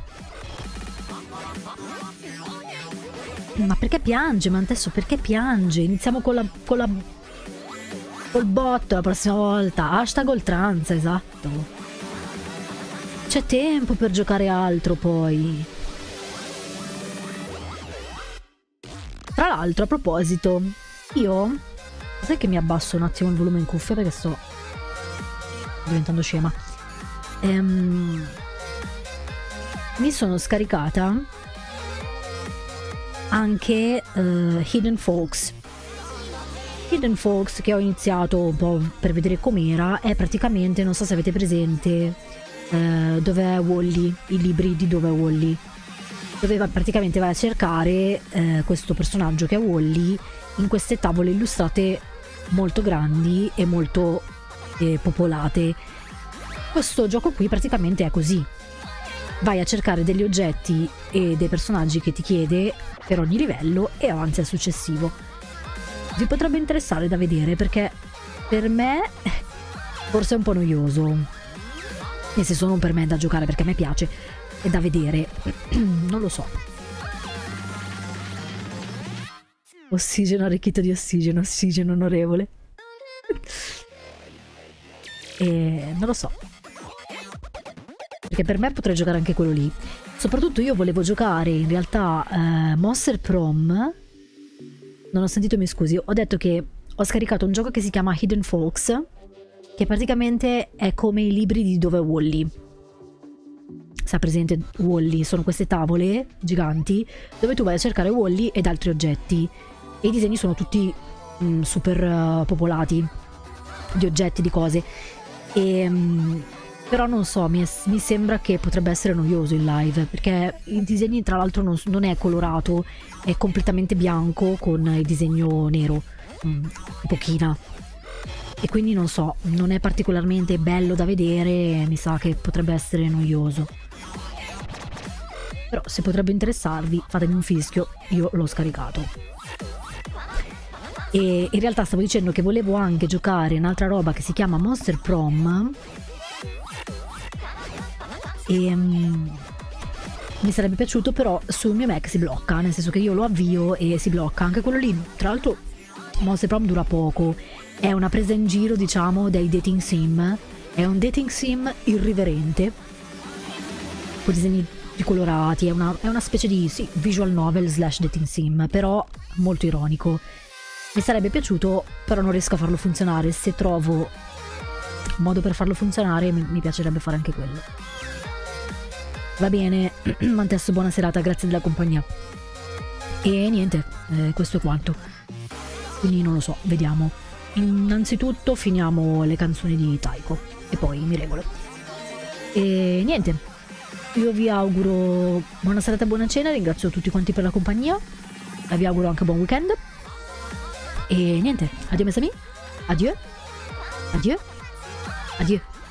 Ma perché piange? Ma adesso perché piange? Iniziamo con la, con la col botto la prossima volta. Hashtag oltranza, esatto. C'è tempo per giocare altro poi. Tra l'altro, a proposito, io... sai che mi abbasso un attimo il volume in cuffia perché sto diventando scema. Ehm, mi sono scaricata anche uh, Hidden Folks. Hidden Folks, che ho iniziato un po' per vedere com'era, è praticamente, non so se avete presente, uh, dov'è Wall-E, i libri di Dov'è Wall-E, dove praticamente vai a cercare uh, questo personaggio che è Wall-E in queste tavole illustrate molto grandi e molto eh, popolate. Questo gioco qui praticamente è così. Vai a cercare degli oggetti e dei personaggi che ti chiede per ogni livello e avanzi al successivo. Vi potrebbe interessare da vedere, perché per me forse è un po' noioso. Nel senso, non per me da giocare, perché a me piace, è da vedere. Non lo so. Ossigeno arricchito di ossigeno, ossigeno onorevole. E non lo so. Perché per me potrei giocare anche quello lì. Soprattutto io volevo giocare in realtà eh, Monster Prom. Non ho sentito, mi scusi. Ho detto che ho scaricato un gioco che si chiama Hidden Folks, che praticamente è come i libri di Dove è Wall-E. Sa presente Wall-E? Sono queste tavole giganti dove tu vai a cercare Wall-E ed altri oggetti. E i disegni sono tutti mh, super uh, popolati di oggetti, di cose. E... Mh, però non so, mi, è, mi sembra che potrebbe essere noioso in live, perché il disegno tra l'altro non, non è colorato, è completamente bianco con il disegno nero, mm, pochina. E quindi non so, non è particolarmente bello da vedere, mi sa che potrebbe essere noioso. Però se potrebbe interessarvi, fatemi un fischio, io l'ho scaricato. E in realtà stavo dicendo che volevo anche giocare un'altra roba che si chiama Monster Prom. E um, mi sarebbe piaciuto, però sul mio Mac si blocca, nel senso che io lo avvio e si blocca. Anche quello lì, tra l'altro Monster Prom dura poco, è una presa in giro, diciamo, dei dating sim. È un dating sim irriverente, con disegni colorati, è una, è una specie di sì, visual novel slash dating sim, però molto ironico. Mi sarebbe piaciuto, però non riesco a farlo funzionare. Se trovo un modo per farlo funzionare mi, mi piacerebbe fare anche quello. Va bene, Mantesso, buona serata, grazie della compagnia. E niente, eh, questo è quanto. Quindi non lo so, vediamo. Innanzitutto finiamo le canzoni di Taiko e poi mi regolo. E niente, io vi auguro buona serata e buona cena, ringrazio tutti quanti per la compagnia e vi auguro anche buon weekend. E niente, addio mes amis, adieu, adieu, adieu.